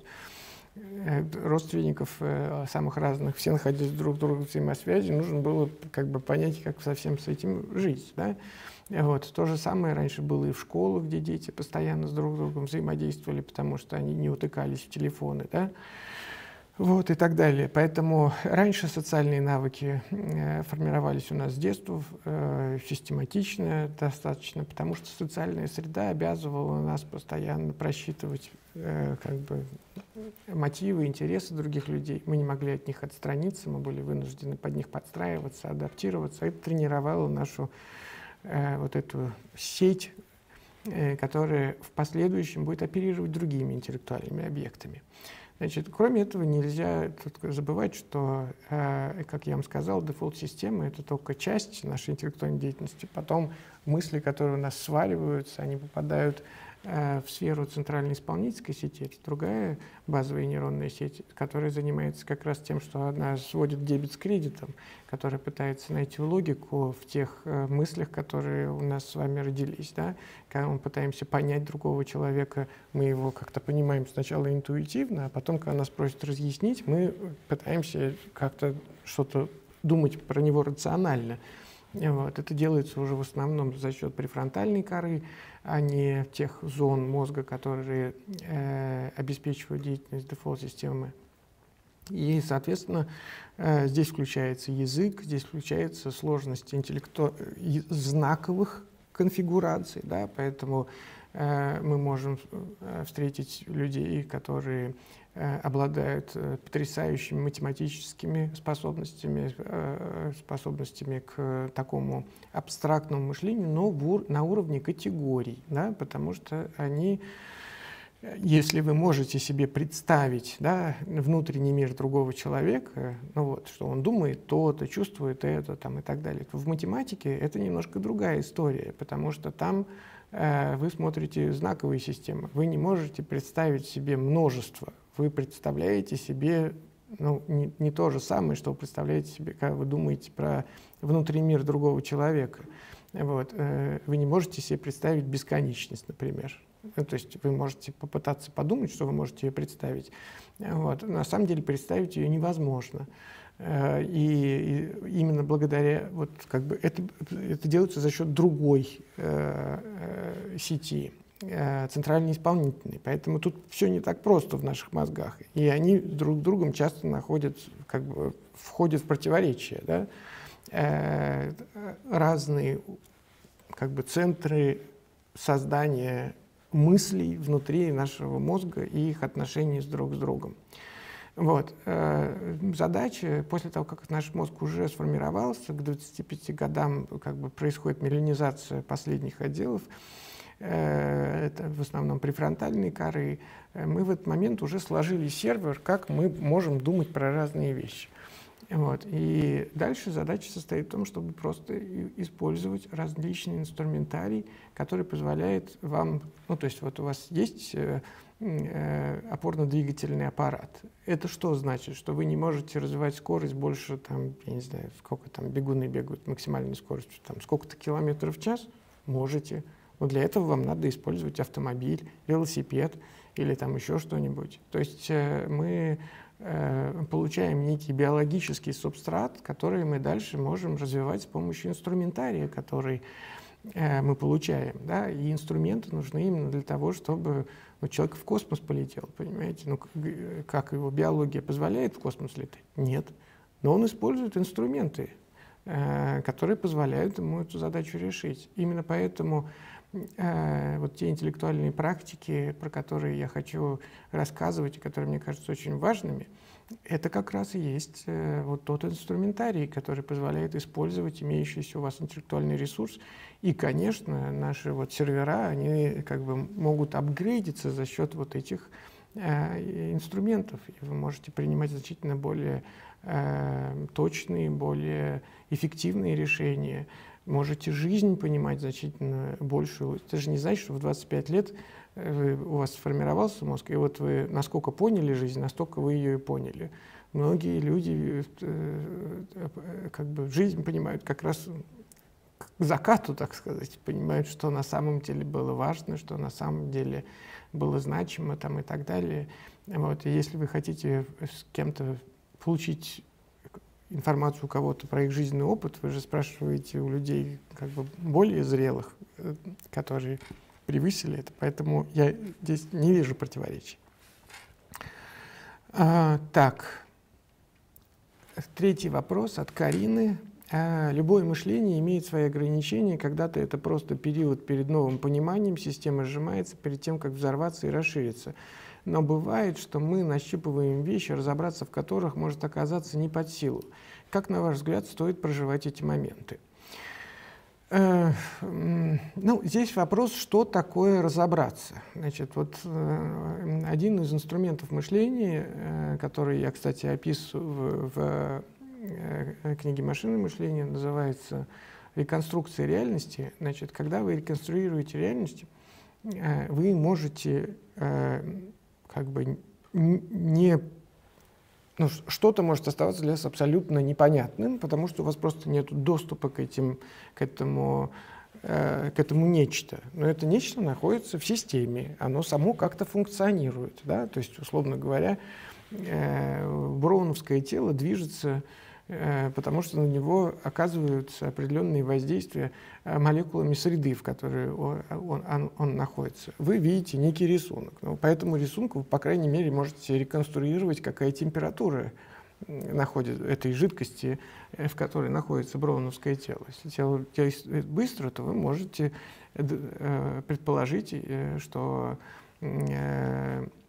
родственников самых разных, все находились друг с другом в взаимосвязи, нужно было как бы понять, как совсем с этим жить. Да? Вот. То же самое раньше было и в школах, где дети постоянно с друг другом взаимодействовали, потому что они не утыкались в телефоны. Да? Вот, и так далее. Поэтому раньше социальные навыки э, формировались у нас с детства, э, систематично достаточно, потому что социальная среда обязывала нас постоянно просчитывать э, как бы, мотивы, интересы других людей. Мы не могли от них отстраниться, мы были вынуждены под них подстраиваться, адаптироваться. Это тренировало нашу э, вот эту сеть, э, которая в последующем будет оперировать другими интеллектуальными объектами. Значит, кроме этого, нельзя забывать, что, э, как я вам сказал, дефолт-система — это только часть нашей интеллектуальной деятельности. Потом мысли, которые у нас сваливаются, они попадают э, в сферу центральной исполнительской сети. Это другая базовая нейронная сеть, которая занимается как раз тем, что она сводит дебет с кредитом, которая пытается найти логику в тех э, мыслях, которые у нас с вами родились. Да? Когда мы пытаемся понять другого человека, мы его как-то понимаем сначала интуитивно, а потом, когда нас просят разъяснить, мы пытаемся как-то что-то думать про него рационально. Вот. Это делается уже в основном за счет префронтальной коры, а не тех зон мозга, которые э, обеспечивают деятельность дефолт-системы. И, соответственно, э, здесь включается язык, здесь включается сложность интеллекту... знаковых конфигураций, да, поэтому э, мы можем э, встретить людей, которые обладают потрясающими математическими способностями, способностями к такому абстрактному мышлению, но на уровне категорий, да, потому что они, если вы можете себе представить, да, внутренний мир другого человека, ну вот, что он думает то-то, чувствует это там, и так далее, то в математике это немножко другая история, потому что там э, вы смотрите знаковые системы, вы не можете представить себе множество. Вы представляете себе, ну, не, не то же самое, что вы представляете себе, когда вы думаете про внутренний мир другого человека. Вот. Вы не можете себе представить бесконечность, например. Ну, то есть вы можете попытаться подумать, что вы можете ее представить. Вот. На самом деле представить ее невозможно. И, и именно благодаря, вот, как бы это, это делается за счет другой э, э, сети, центральной исполнительной. Поэтому тут все не так просто в наших мозгах. И они друг с другом часто находят, как бы, входят в противоречие. Да? Э, разные, как бы, центры создания мыслей внутри нашего мозга и их отношений с друг с другом. Вот. Э, задача, после того, как наш мозг уже сформировался, к двадцати пяти годам, как бы, происходит миелинизация последних отделов, это в основном префронтальные коры, мы в этот момент уже сложили сервер, как мы можем думать про разные вещи. Вот. И дальше задача состоит в том, чтобы просто использовать различный инструментарий, который позволяет вам, ну то есть вот у вас есть опорно-двигательный аппарат. Это что значит? Что вы не можете развивать скорость больше, там, я не знаю, сколько там бегуны бегают максимальной скоростью, там, сколько-то километров в час? Можете. Но для этого вам надо использовать автомобиль, велосипед или там еще что-нибудь. То есть э, мы э, получаем некий биологический субстрат, который мы дальше можем развивать с помощью инструментария, который э, мы получаем. Да? И инструменты нужны именно для того, чтобы, ну, человек в космос полетел, понимаете? Ну, как его биология позволяет в космос летать? Нет. Но он использует инструменты, э, которые позволяют ему эту задачу решить. Именно поэтому вот те интеллектуальные практики, про которые я хочу рассказывать, и которые мне кажутся очень важными, это как раз и есть вот тот инструментарий, который позволяет использовать имеющийся у вас интеллектуальный ресурс. И, конечно, наши вот сервера, они как бы могут апгрейдиться за счет вот этих э, инструментов. И вы можете принимать значительно более э, точные, более эффективные решения. Можете жизнь понимать значительно большую. Это же не значит, что в двадцать пять лет вы, у вас сформировался мозг, и вот вы насколько поняли жизнь, настолько вы ее и поняли. Многие люди как бы жизнь понимают как раз к закату, так сказать, понимают, что на самом деле было важно, что на самом деле было значимо там, и так далее. Вот. И если вы хотите с кем-то получить информацию у кого-то про их жизненный опыт, вы же спрашиваете у людей как бы более зрелых, которые превысили это, поэтому я здесь не вижу противоречий. А, так, третий вопрос от Карины. А, любое мышление имеет свои ограничения, когда-то это просто период перед новым пониманием, система сжимается перед тем, как взорваться и расшириться. Но бывает, что мы нащупываем вещи, разобраться в которых может оказаться не под силу. Как, на ваш взгляд, стоит проживать эти моменты? Э, ну, здесь вопрос, что такое разобраться. Значит, вот э, один из инструментов мышления, э, который я, кстати, описываю в, в э, книге «Машинное мышление», называется «Реконструкция реальности». Значит, когда вы реконструируете реальность, э, вы можете э, как бы не... Ну, что-то может оставаться для вас абсолютно непонятным, потому что у вас просто нет доступа к, этим, к, этому, э, к этому нечто. Но это нечто находится в системе, оно само как-то функционирует. Да? То есть, условно говоря, э, броуновское тело движется, э, потому что на него оказываются определенные воздействия молекулами среды, в которой он, он, он находится. Вы видите некий рисунок. Но по этому рисунку вы, по крайней мере, можете реконструировать, какая температура находит этой жидкости, в которой находится броуновское тело. Если тело действует быстро, то вы можете предположить, что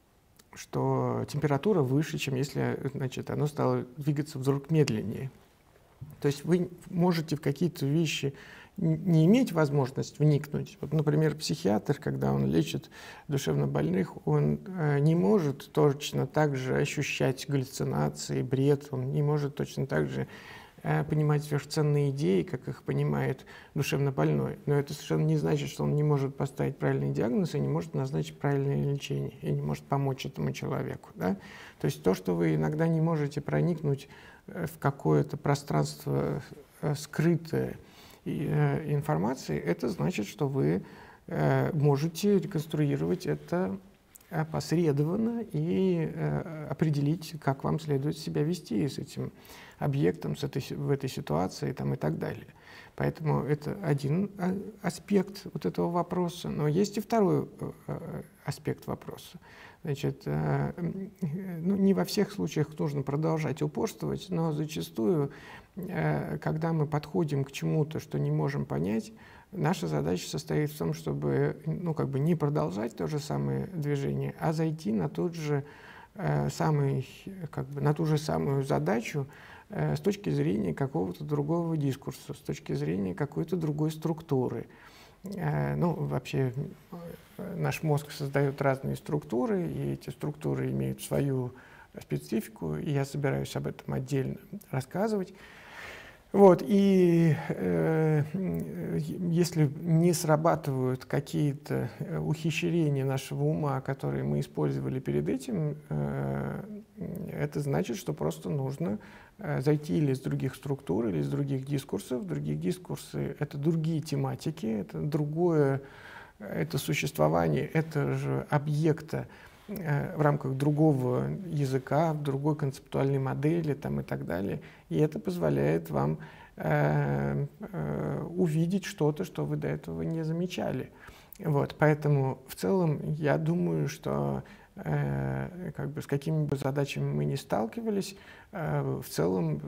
что температура выше, чем если, значит, оно стало двигаться вдруг медленнее. То есть вы можете в какие-то вещи не иметь возможность вникнуть. Вот, например, психиатр, когда он лечит душевнобольных, он э, не может точно так же ощущать галлюцинации, бред, он не может точно так же э, понимать сверхценные идеи, как их понимает душевнобольной. Но это совершенно не значит, что он не может поставить правильный диагноз и не может назначить правильное лечение, и не может помочь этому человеку. Да? То есть то, что вы иногда не можете проникнуть в какое-то пространство э, скрытое, И, э, информации, это значит, что вы э, можете реконструировать это опосредованно и э, определить, как вам следует себя вести с этим объектом, с этой, в этой ситуации там, и так далее. Поэтому это один аспект вот этого вопроса. Но есть и второй э, аспект вопроса. Значит, э, ну, не во всех случаях нужно продолжать упорствовать, но зачастую, э, когда мы подходим к чему-то, что не можем понять, наша задача состоит в том, чтобы ну, как бы не продолжать то же самое движение, а зайти на, тот же, э, самый, как бы, на ту же самую задачу э, с точки зрения какого-то другого дискурса, с точки зрения какой-то другой структуры. Ну, вообще, наш мозг создает разные структуры, и эти структуры имеют свою специфику, и я собираюсь об этом отдельно рассказывать. Вот, и э, если не срабатывают какие-то ухищрения нашего ума, которые мы использовали перед этим, э, это значит, что просто нужно зайти или из других структур, или из других дискурсов. Другие дискурсы — это другие тематики, это другое, это существование, это же объекта э, в рамках другого языка, в другой концептуальной модели там, и так далее. И это позволяет вам э, э, увидеть что-то, что вы до этого не замечали. Вот, поэтому в целом я думаю, что э, как бы с какими бы задачами мы ни сталкивались, в целом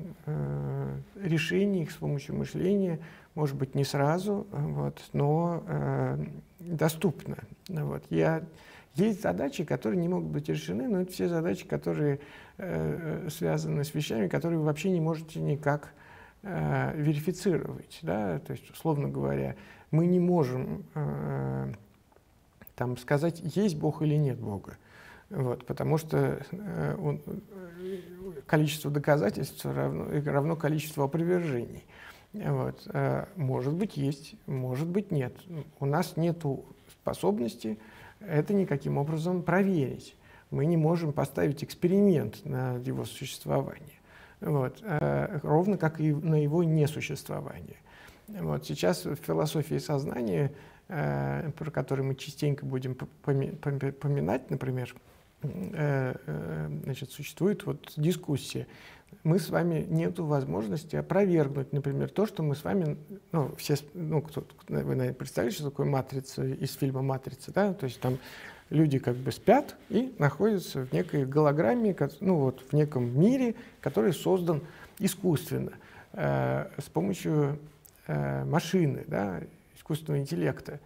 э, решение их с помощью мышления может быть не сразу, вот, но э, доступно. Вот. Я, есть задачи, которые не могут быть решены, но это все задачи, которые э, связаны с вещами, которые вы вообще не можете никак э, верифицировать. Да? То есть, условно говоря, мы не можем э, там, сказать, есть Бог или нет Бога. Вот, потому что э, он, количество доказательств равно, равно количеству опровержений. Вот, э, может быть, есть, может быть, нет. У нас нет способности это никаким образом проверить. Мы не можем поставить эксперимент на его существование. Вот, э, ровно как и на его несуществование. Вот, сейчас в философии сознания, э, про которую мы частенько будем поминать, например, значит, существует вот дискуссия. Мы с вами нету возможности опровергнуть, например, то, что мы с вами, ну, все, ну, кто, вы, наверное, представили, что такое матрица из фильма «Матрица», да, то есть там люди как бы спят и находятся в некой голограмме, ну, вот, в неком мире, который создан искусственно, э, с помощью э, машины, да, искусственного интеллекта.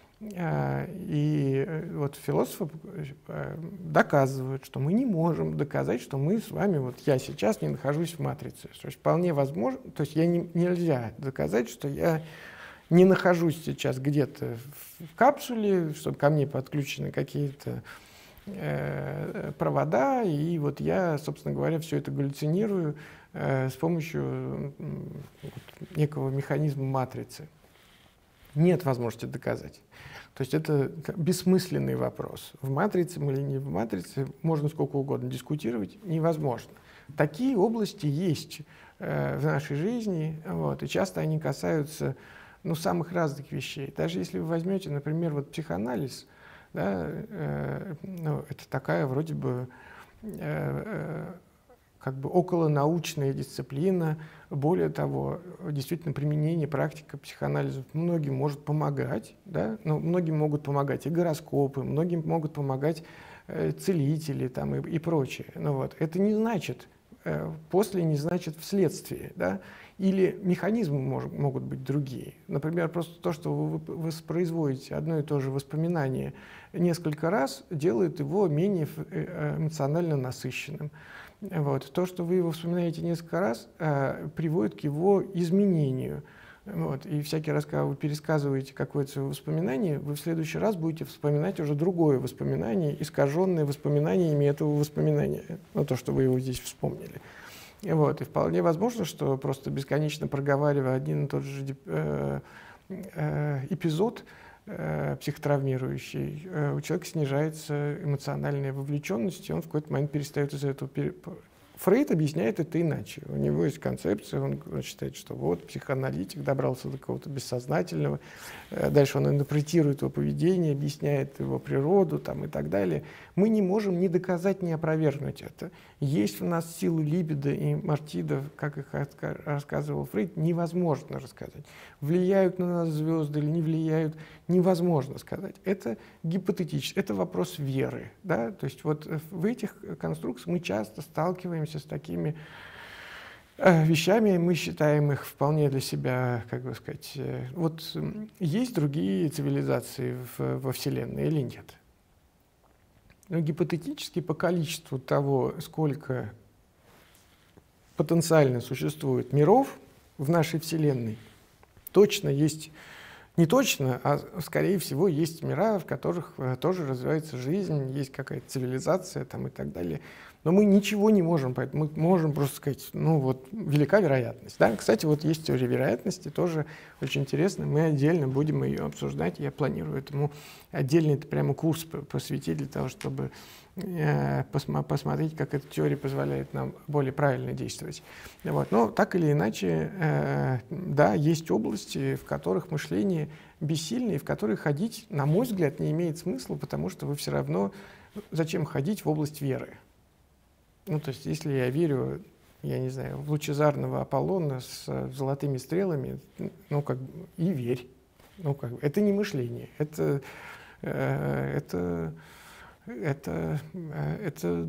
И вот философы доказывают, что мы не можем доказать, что мы с вами, вот я сейчас не нахожусь в матрице. То есть вполне возможно, то есть я не, нельзя доказать, что я не нахожусь сейчас где-то в капсуле, что ко мне подключены какие-то э, провода, и вот я, собственно говоря, все это галлюцинирую э, с помощью э, вот, некого механизма матрицы. Нет возможности доказать. То есть это бессмысленный вопрос. В матрице мы или не в матрице, можно сколько угодно дискутировать, невозможно. Такие области есть э, в нашей жизни, вот, и часто они касаются ну, самых разных вещей. Даже если вы возьмете, например, вот психоанализ, да, э, ну, это такая вроде бы э, э, как бы околонаучная дисциплина. Более того, действительно, применение, практика психоанализа многим может помогать, да? Но многим могут помогать и гороскопы, многим могут помогать э, целители там, и, и прочее. Но вот, это не значит, после не значит вследствие, да? Или механизмы мож, могут быть другие. Например, просто то, что вы воспроизводите одно и то же воспоминание несколько раз, делает его менее эмоционально насыщенным. Вот. То, что вы его вспоминаете несколько раз, приводит к его изменению. Вот. И всякий раз, когда вы пересказываете какое-то свое воспоминание, вы в следующий раз будете вспоминать уже другое воспоминание, искаженное воспоминаниями этого воспоминания. Ну, то, что вы его здесь вспомнили. И, вот. И вполне возможно, что просто бесконечно проговаривая один и тот же э, э, эпизод э, психотравмирующий, э, у человека снижается эмоциональная вовлеченность, и он в какой-то момент перестает из-за этого... Пере... Фрейд объясняет это иначе. У него есть концепция, он считает, что вот психоаналитик добрался до какого-то бессознательного, дальше он интерпретирует его поведение, объясняет его природу там, и так далее. Мы не можем ни доказать, ни опровергнуть это. Есть в нас силы либидо и мартидо, как их рассказывал Фрейд, невозможно рассказать. Влияют на нас звезды или не влияют, невозможно сказать. Это гипотетически, это вопрос веры. Да? То есть вот в этих конструкциях мы часто сталкиваемся с такими э, вещами, мы считаем их вполне для себя, как бы сказать, э, вот есть другие цивилизации в, во Вселенной или нет? Но гипотетически по количеству того, сколько потенциально существует миров в нашей Вселенной, точно есть, не точно, а скорее всего есть мира, в которых тоже развивается жизнь, есть какая-то цивилизация там, и так далее. Но мы ничего не можем, поэтому мы можем просто сказать, ну вот, велика вероятность. Да? Кстати, вот есть теория вероятности, тоже очень интересно, мы отдельно будем ее обсуждать, я планирую этому отдельный это прямо курс посвятить для того, чтобы э, посма посмотреть, как эта теория позволяет нам более правильно действовать. Вот. Но так или иначе, э, да, есть области, в которых мышление бессильно, и в которые ходить, на мой взгляд, не имеет смысла, потому что вы все равно, зачем ходить в область веры? Ну, то есть, если я верю, я не знаю, в лучезарного Аполлона с золотыми стрелами, ну, как бы, и верь. Ну, как бы, это не мышление, это, э, это, это, это,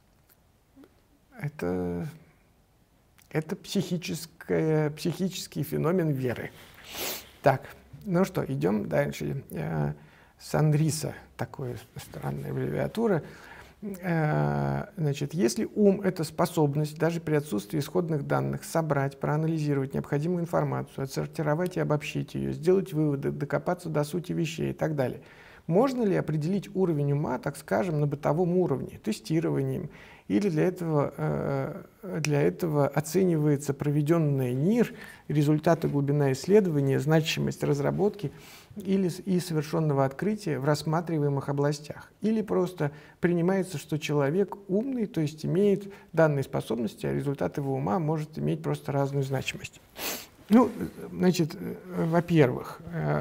это, это психическое, психический феномен веры. Так, ну что, идем дальше. Сандриса, такая странная аббревиатура. Значит, если ум — это способность, даже при отсутствии исходных данных, собрать, проанализировать необходимую информацию, отсортировать и обобщить ее, сделать выводы, докопаться до сути вещей и так далее, можно ли определить уровень ума, так скажем, на бытовом уровне, тестированием, или для этого, для этого оценивается проведенный НИР, результаты, глубина исследования, значимость разработки или и совершенного открытия в рассматриваемых областях. Или просто принимается, что человек умный, то есть имеет данные способности, а результат его ума может иметь просто разную значимость. Ну, значит, во-первых,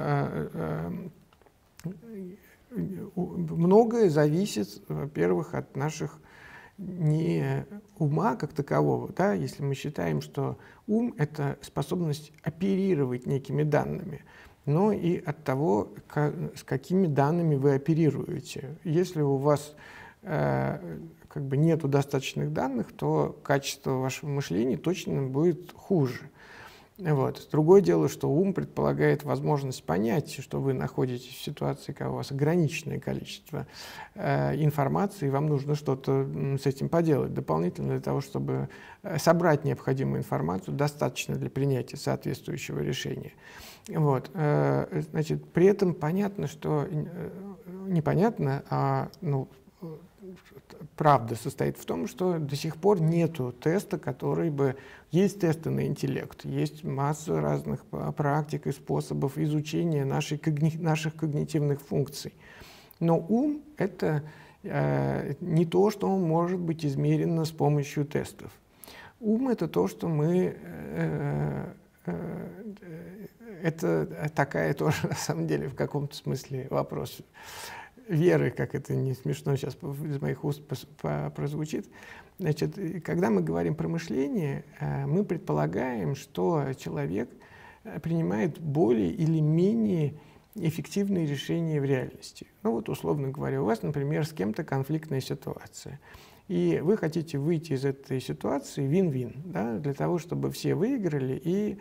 многое зависит, во-первых, от наших не ума как такового, да, если мы считаем, что ум — это способность оперировать некими данными, но и от того, как, с какими данными вы оперируете. Если у вас э, как бы нету достаточных данных, то качество вашего мышления точно будет хуже. Вот. Другое дело, что ум предполагает возможность понять, что вы находитесь в ситуации, когда у вас ограниченное количество э, информации, и вам нужно что-то с этим поделать дополнительно для того, чтобы собрать необходимую информацию, достаточно для принятия соответствующего решения. Вот. Э, значит, при этом понятно, что э, непонятно, а ну, правда состоит в том, что до сих пор нету теста, который бы... Есть тесты на интеллект, есть масса разных практик и способов изучения нашей, когни... наших когнитивных функций. Но ум — это э, не то, что может быть измерено с помощью тестов. Ум — это то, что мы... Э, э, это такая тоже, на самом деле, в каком-то смысле вопрос веры, как это не смешно сейчас из моих уст прозвучит. Значит, когда мы говорим про мышление, мы предполагаем, что человек принимает более или менее эффективные решения в реальности. Ну вот, условно говоря, у вас, например, с кем-то конфликтная ситуация. И вы хотите выйти из этой ситуации вин-вин, да, для того, чтобы все выиграли и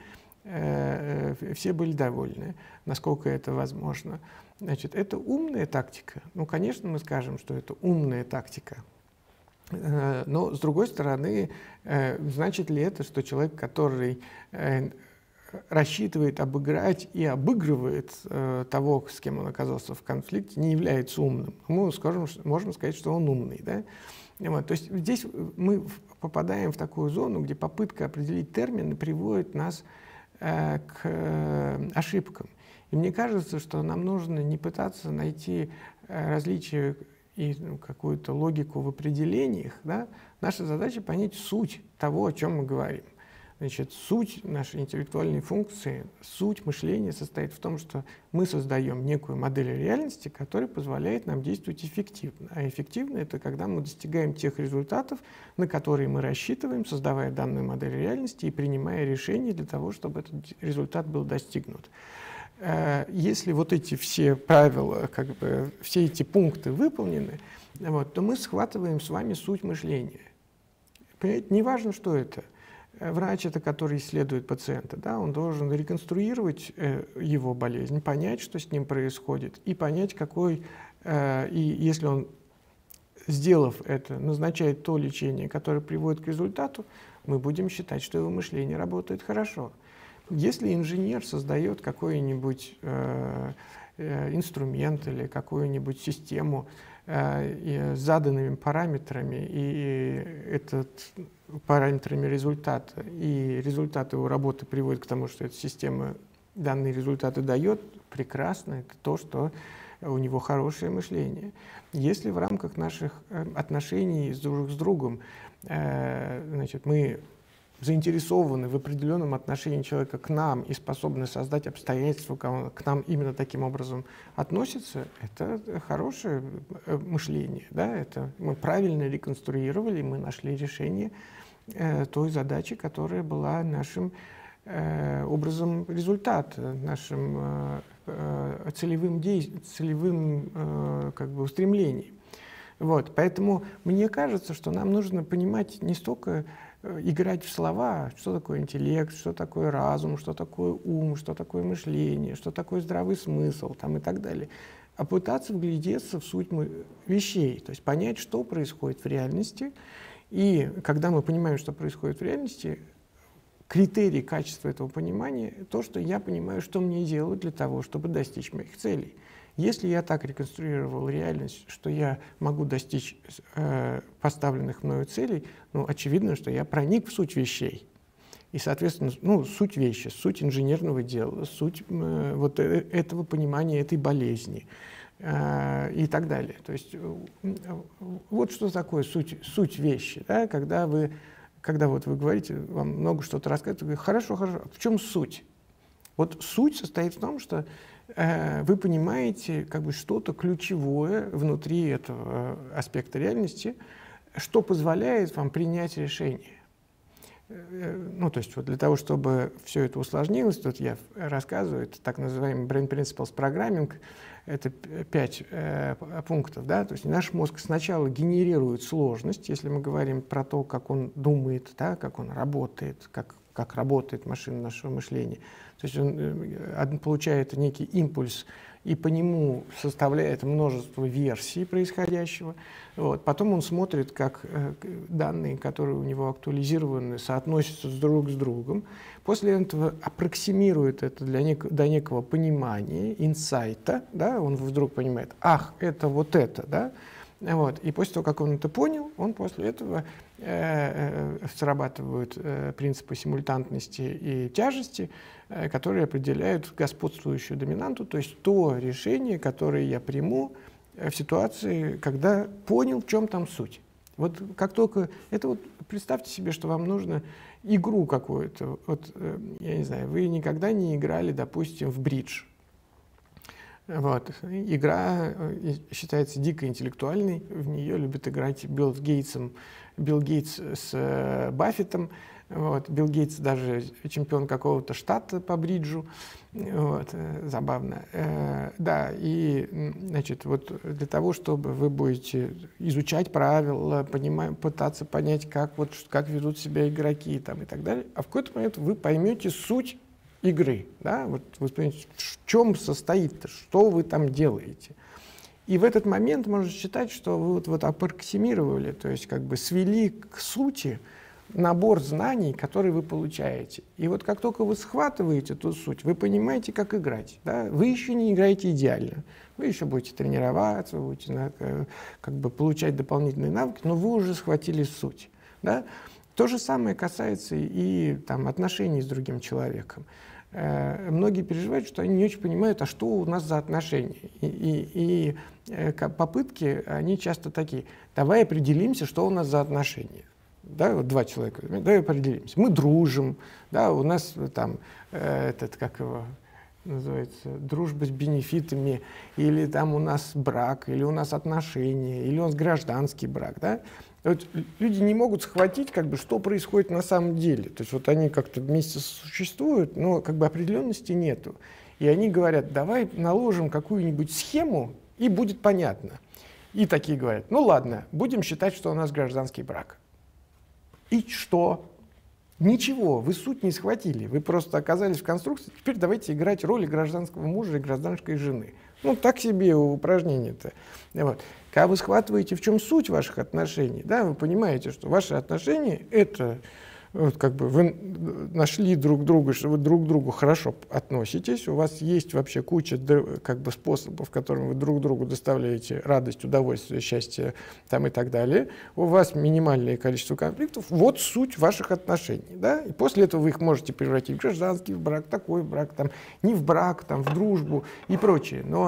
э, все были довольны, насколько это возможно. Значит, это умная тактика. Ну, конечно, мы скажем, что это умная тактика. Э, но, с другой стороны, э, значит ли это, что человек, который э, рассчитывает обыграть и обыгрывает э, того, с кем он оказался в конфликте, не является умным? Мы скажем, можем сказать, что он умный, да? Вот, то есть здесь мы попадаем в такую зону, где попытка определить термины приводит нас э, к э, ошибкам. И мне кажется, что нам нужно не пытаться найти э, различия и ну, какую-то логику в определениях. Да? Наша задача понять суть того, о чем мы говорим. Значит, суть нашей интеллектуальной функции, суть мышления состоит в том, что мы создаем некую модель реальности, которая позволяет нам действовать эффективно. А эффективно — это когда мы достигаем тех результатов, на которые мы рассчитываем, создавая данную модель реальности и принимая решения для того, чтобы этот результат был достигнут. Если вот эти все правила, как бы, все эти пункты выполнены, вот, то мы схватываем с вами суть мышления. Понимаете, неважно, что это. Врач, это который исследует пациента, да, он должен реконструировать э, его болезнь, понять, что с ним происходит, и понять, какой, э, и если он, сделав это, назначает то лечение, которое приводит к результату, мы будем считать, что его мышление работает хорошо. Если инженер создает какой-нибудь э, э, инструмент или какую-нибудь систему э, с заданными параметрами, и этот параметрами результата, и результат его работы приводит к тому, что эта система данные результаты дает, прекрасно, это то, что у него хорошее мышление. Если в рамках наших отношений друг с другом значит, мы заинтересованы в определенном отношении человека к нам и способны создать обстоятельства, к нам именно таким образом относится, это хорошее мышление. Да? Это мы правильно реконструировали, мы нашли решение э, той задачи, которая была нашим э, образом результата, нашим э, э, целевым, действ... целевым э, как бы устремлением. Вот. Поэтому мне кажется, что нам нужно понимать не столько играть в слова, что такое интеллект, что такое разум, что такое ум, что такое мышление, что такое здравый смысл там, и так далее, а пытаться вглядеться в суть вещей, то есть понять, что происходит в реальности. И когда мы понимаем, что происходит в реальности, критерий качества этого понимания — то, что я понимаю, что мне делать для того, чтобы достичь моих целей. Если я так реконструировал реальность, что я могу достичь э, поставленных мною целей, ну, очевидно, что я проник в суть вещей. И, соответственно, ну, суть вещи, суть инженерного дела, суть э, вот э, этого понимания этой болезни э, и так далее. То есть э, вот что такое суть, суть вещи. Да? Когда, вы, когда вот вы говорите, вам много что-то рассказывают, вы говорите, хорошо, хорошо, в чем суть? Вот суть состоит в том, что вы понимаете как бы что-то ключевое внутри этого аспекта реальности, что позволяет вам принять решение. Ну, то есть вот для того, чтобы все это усложнилось, тут я рассказываю, это так называемый Brain Principles Programming, это пять э, пунктов, да, то есть наш мозг сначала генерирует сложность, если мы говорим про то, как он думает, да, как он работает, как, как работает машина нашего мышления. То есть он э, получает некий импульс и по нему составляет множество версий происходящего. Вот. Потом он смотрит, как э, данные, которые у него актуализированы, соотносятся друг с другом. После этого аппроксимирует это для нек до некого понимания, инсайта. Да? Он вдруг понимает, ах, это вот это. Да? Вот. И после того, как он это понял, он после этого э, э, срабатывают э, принципы симультантности и тяжести, э, которые определяют господствующую доминанту, то есть то решение, которое я приму в ситуации, когда понял, в чем там суть. Вот как только это вот представьте себе, что вам нужно игру какую-то. Вот, э, я не знаю, вы никогда не играли, допустим, в бридж. Вот. Игра считается дико интеллектуальной, в нее любят играть Билл с Гейтсом, Билл Гейтс с э, Баффетом. Вот. Билл Гейтс даже чемпион какого-то штата по бриджу. Вот. Забавно. Да, и, значит, вот для того, чтобы вы будете изучать правила, понимать, пытаться понять, как, вот, как ведут себя игроки там, и так далее, а в какой-то момент вы поймете суть игры. Да? Вот вы поймете, в чем состоит-то, что вы там делаете. И в этот момент можно считать, что вы вот, вот аппроксимировали, то есть как бы свели к сути набор знаний, которые вы получаете. И вот как только вы схватываете эту суть, вы понимаете, как играть. Да? Вы еще не играете идеально. Вы еще будете тренироваться, вы будете как бы получать дополнительные навыки, но вы уже схватили суть. Да? То же самое касается и там, отношений с другим человеком. Э, многие переживают, что они не очень понимают, а что у нас за отношения. И, и, и э, попытки, они часто такие. Давай определимся, что у нас за отношения. Да, вот два человека, давай определимся. Мы дружим, да, у нас там, э, этот, как его называется, дружба с бенефитами, или там у нас брак, или у нас отношения, или у нас гражданский брак, да. Вот люди не могут схватить, как бы, что происходит на самом деле. То есть вот они как-то вместе существуют, но как бы определенности нету. И они говорят, давай наложим какую-нибудь схему, и будет понятно. И такие говорят, ну ладно, будем считать, что у нас гражданский брак. И что? Ничего, вы суть не схватили, вы просто оказались в конструкции, теперь давайте играть роли гражданского мужа и гражданской жены. Ну, так себе упражнение-то. Вот. Когда вы схватываете, в чем суть ваших отношений, да, вы понимаете, что ваши отношения — это вот, как бы вы нашли друг друга, что вы друг к другу хорошо относитесь, у вас есть вообще куча как бы способов, которыми вы друг другу доставляете радость, удовольствие, счастье там, и так далее, у вас минимальное количество конфликтов, вот суть ваших отношений. Да? И после этого вы их можете превратить в гражданский в брак, такой брак, там, не в брак, там, в дружбу и прочее. Но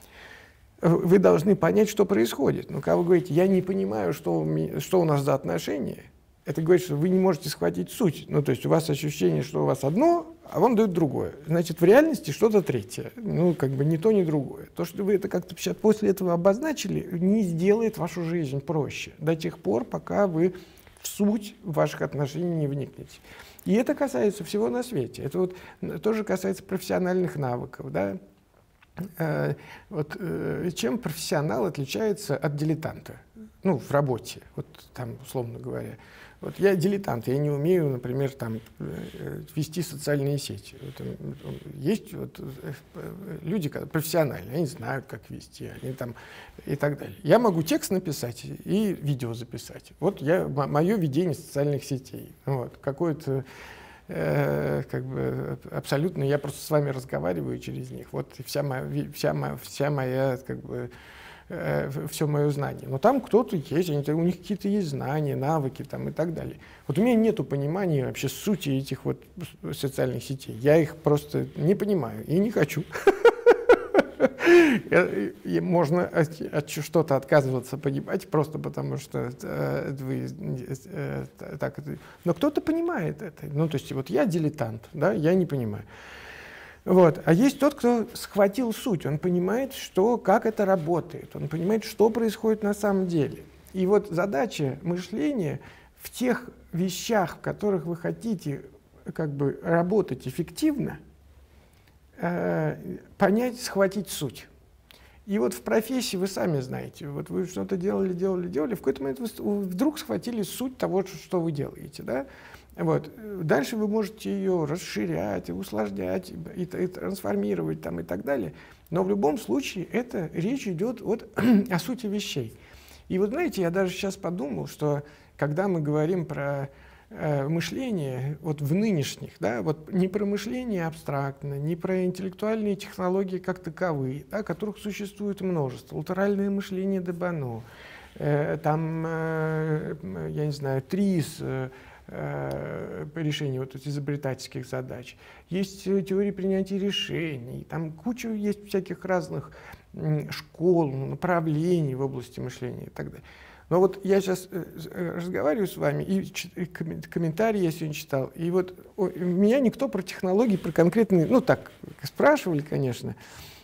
вы должны понять, что происходит. Но когда вы говорите, я не понимаю, что у, меня, что у нас за отношения, это говорит, что вы не можете схватить суть. Ну, то есть у вас ощущение, что у вас одно, а вам дают другое. Значит, в реальности что-то третье. Ну, как бы ни то, ни другое. То, что вы это как-то сейчас после этого обозначили, не сделает вашу жизнь проще. До тех пор, пока вы в суть ваших отношений не вникнете. И это касается всего на свете. Это вот тоже касается профессиональных навыков. Да? Э, вот, э, чем профессионал отличается от дилетанта? Ну, в работе, вот там, условно говоря. Вот я дилетант, я не умею, например, там, вести социальные сети. Вот, есть вот, люди профессиональные, они знают, как вести, они там и так далее. Я могу текст написать и видео записать. Вот я, мое ведение социальных сетей. Вот, какое-то э, как бы абсолютно, я просто с вами разговариваю через них. Вот и вся моя, вся моя, вся моя как бы, все мое знание. Но там кто-то есть, они, у них какие-то есть знания, навыки там, и так далее. Вот у меня нет понимания вообще сути этих вот социальных сетей. Я их просто не понимаю и не хочу. Можно от что-то отказываться понимать, просто потому что вы так. Но кто-то понимает это. Ну, то есть вот я дилетант, да, я не понимаю. Вот. А есть тот, кто схватил суть, он понимает, что, как это работает, он понимает, что происходит на самом деле. И вот задача мышления в тех вещах, в которых вы хотите как бы, работать эффективно, э, понять, схватить суть. И вот в профессии вы сами знаете, вот вы что-то делали, делали, делали, в какой-то момент вы вдруг схватили суть того, что вы делаете, да? Вот. Дальше вы можете ее расширять, усложнять, и, и трансформировать там, и так далее. Но в любом случае это речь идет вот о сути вещей. И вот знаете, я даже сейчас подумал, что когда мы говорим про э, мышление вот в нынешних, да, вот не про мышление абстрактно, не про интеллектуальные технологии как таковые, да, которых существует множество, латеральное мышление де Боно, э, там, э, я не знаю, ТРИС, э, решения вот этих изобретательских задач. Есть теории принятия решений, там куча есть всяких разных школ, направлений в области мышления и так далее. Но вот я сейчас разговариваю с вами, и комментарии я сегодня читал, и вот меня никто про технологии, про конкретные, ну так, спрашивали, конечно,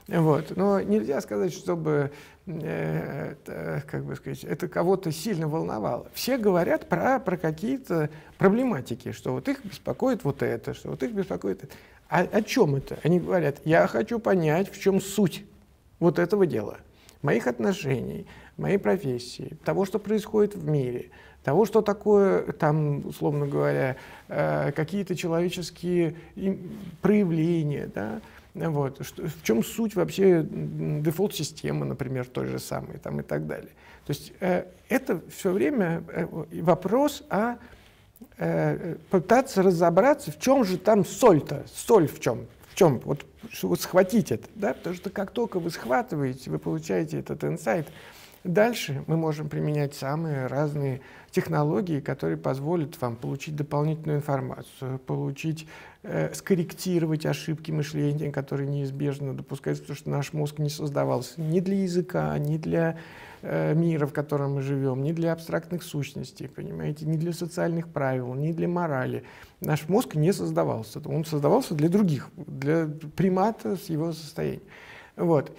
Вот. Но нельзя сказать, чтобы э, это, как бы сказать, это кого-то сильно волновало. Все говорят про, про какие-то проблематики, что вот их беспокоит вот это, что вот их беспокоит это. А о чем это? Они говорят, я хочу понять, в чем суть вот этого дела, моих отношений, моей профессии, того, что происходит в мире, того, что такое, там, условно говоря, э, какие-то человеческие проявления, да, вот, что, в чем суть вообще дефолт-системы, например, той же самой, там, и так далее. То есть э, это все время э, вопрос о э, пытаться разобраться, в чем же там соль-то, соль в чем, в чем, вот, вот схватить это, да, потому что как только вы схватываете, вы получаете этот инсайт, дальше мы можем применять самые разные технологии, которые позволят вам получить дополнительную информацию, получить, э, скорректировать ошибки мышления, которые неизбежно допускаются, потому что наш мозг не создавался ни для языка, ни для э, мира, в котором мы живем, ни для абстрактных сущностей, понимаете, ни для социальных правил, ни для морали. Наш мозг не создавался, он создавался для других, для примата с его состоянием. Вот.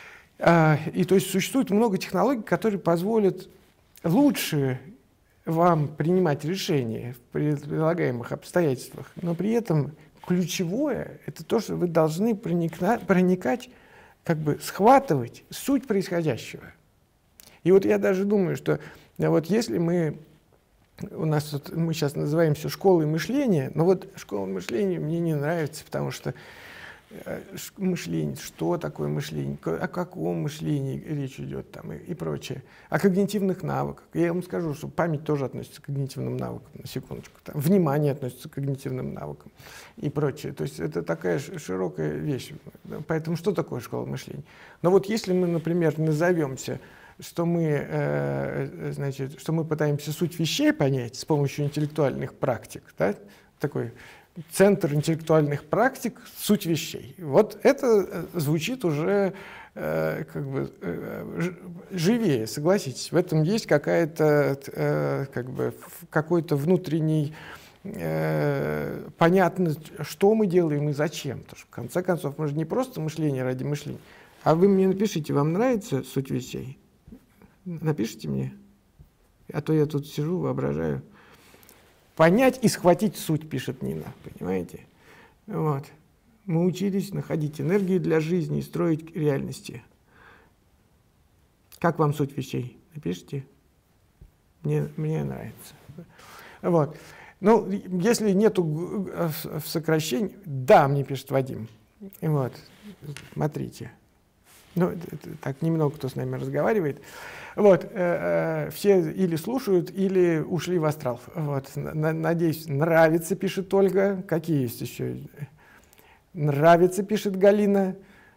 И то есть существует много технологий, которые позволят лучше вам принимать решения в предполагаемых обстоятельствах, но при этом ключевое – это то, что вы должны проникна, проникать, как бы схватывать суть происходящего. И вот я даже думаю, что вот если мы, у нас тут, мы сейчас называем все школой мышления, но вот школа мышления мне не нравится, потому что мышление, что такое мышление, о каком мышлении речь идет там и, и прочее, о когнитивных навыках. Я вам скажу, что память тоже относится к когнитивным навыкам, на секундочку, там, внимание относится к когнитивным навыкам и прочее. То есть это такая широкая вещь. Поэтому что такое школа мышления? Но вот если мы, например, назовемся, что мы, э, значит, что мы пытаемся суть вещей понять с помощью интеллектуальных практик, да, такой центр интеллектуальных практик, суть вещей. Вот это звучит уже э, как бы э, живее, согласитесь. В этом есть какая-то, э, как бы, какой-то внутренний э, понятность, что мы делаем и зачем. Потому что, в конце концов, мы же не просто мышление ради мышления. А вы мне напишите, вам нравится суть вещей? Напишите мне. А то я тут сижу, воображаю. Понять и схватить суть, пишет Нина, понимаете? Вот. Мы учились находить энергию для жизни и строить реальности. Как вам суть вещей? Напишите. Мне, мне нравится. Вот. Ну, если нету сокращений, да, мне пишет Вадим. Вот. Смотрите. Ну, это, это, так немного кто с нами разговаривает. Вот, э, э, все или слушают, или ушли в астрал. Вот, на, надеюсь, нравится, пишет Ольга. Какие есть еще? Нравится, пишет Галина.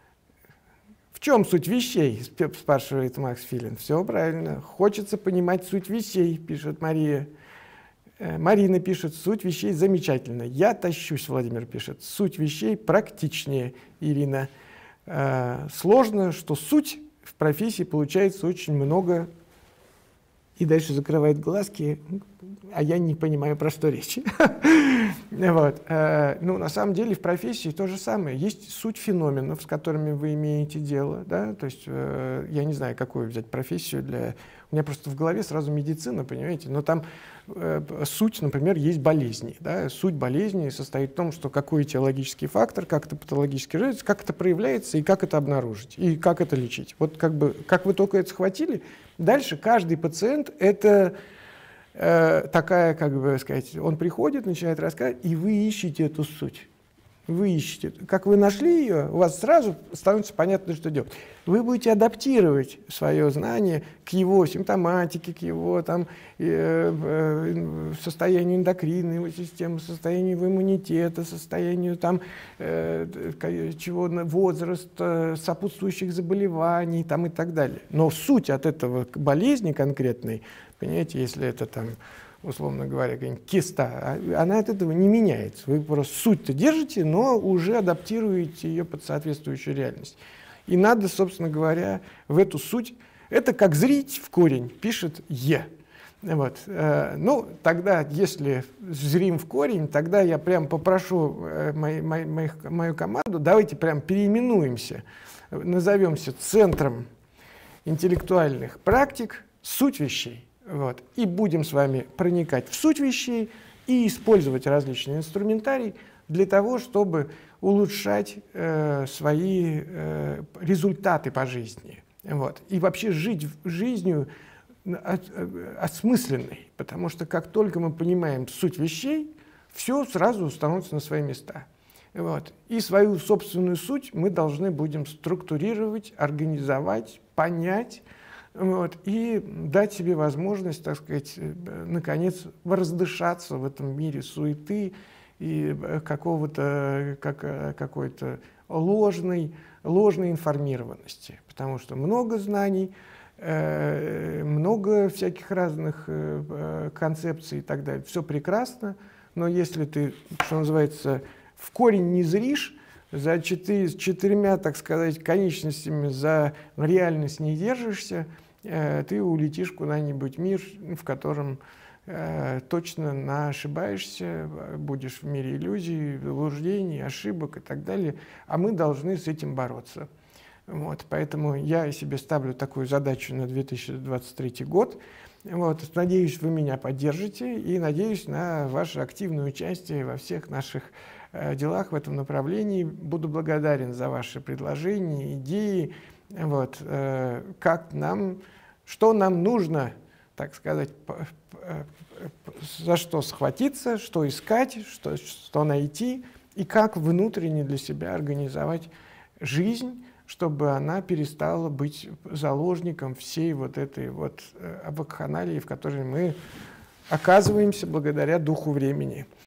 В чем суть вещей, спрашивает Макс Филин. Все правильно. Хочется понимать суть вещей, пишет Мария. Э, Марина пишет, суть вещей замечательно. Я тащусь, Владимир пишет. Суть вещей практичнее, Ирина. Э, сложно, что суть в профессии получается очень много, и дальше закрывает глазки, а я не понимаю, про что речь. Вот. Ну, на самом деле в профессии то же самое. Есть суть феноменов, с которыми вы имеете дело. Да? То есть я не знаю, какую взять профессию для... У меня просто в голове сразу медицина, понимаете, но там э, суть, например, есть болезни. Да? Суть болезни состоит в том, что какой этиологический фактор, как это патологически развивается, как это проявляется и как это обнаружить, и как это лечить. Вот как бы, как вы только это схватили, дальше каждый пациент — это э, такая, как бы сказать, он приходит, начинает рассказывать, и вы ищете эту суть. Вы ищете. Как вы нашли ее, у вас сразу становится понятно, что делать. Вы будете адаптировать свое знание к его симптоматике, к его там, э, э, состоянию эндокринной системы, состоянию его иммунитета, состоянию там, э, чего, возраста, сопутствующих заболеваний там, и так далее. Но суть от этого болезни конкретной, понимаете, если это там, условно говоря, какая-нибудь киста, она от этого не меняется. Вы просто суть-то держите, но уже адаптируете ее под соответствующую реальность. И надо, собственно говоря, в эту суть, это как зрить в корень, пишет Е. Вот. Ну, тогда, если зрим в корень, тогда я прям попрошу мои, мои, моих, мою команду, давайте прям переименуемся, назовемся центром интеллектуальных практик «Суть вещей». Вот. И будем с вами проникать в суть вещей и использовать различные инструментарии для того, чтобы улучшать э, свои э, результаты по жизни. Вот. И вообще жить жизнью осмысленной, потому что как только мы понимаем суть вещей, все сразу становится на свои места. Вот. И свою собственную суть мы должны будем структурировать, организовать, понять, вот, и дать себе возможность, так сказать, наконец раздышаться в этом мире суеты и какого-то, как, какой-то ложной, ложной информированности. Потому что много знаний, много всяких разных концепций и так далее. Все прекрасно, но если ты, что называется, в корень не зришь, за четыре, четырьмя, так сказать, конечностями за реальность не держишься, ты улетишь куда-нибудь в мир, в котором точно ошибаешься, будешь в мире иллюзий, заблуждений, ошибок и так далее. А мы должны с этим бороться. Вот, поэтому я себе ставлю такую задачу на две тысячи двадцать третий год. Вот, надеюсь, вы меня поддержите и надеюсь на ваше активное участие во всех наших э, делах в этом направлении. Буду благодарен за ваши предложения, идеи, вот, э, как нам, что нам нужно, так сказать, за что схватиться, что искать, что, что найти и как внутренне для себя организовать жизнь, чтобы она перестала быть заложником всей вот этой вот вакханалии, в которой мы оказываемся благодаря духу времени.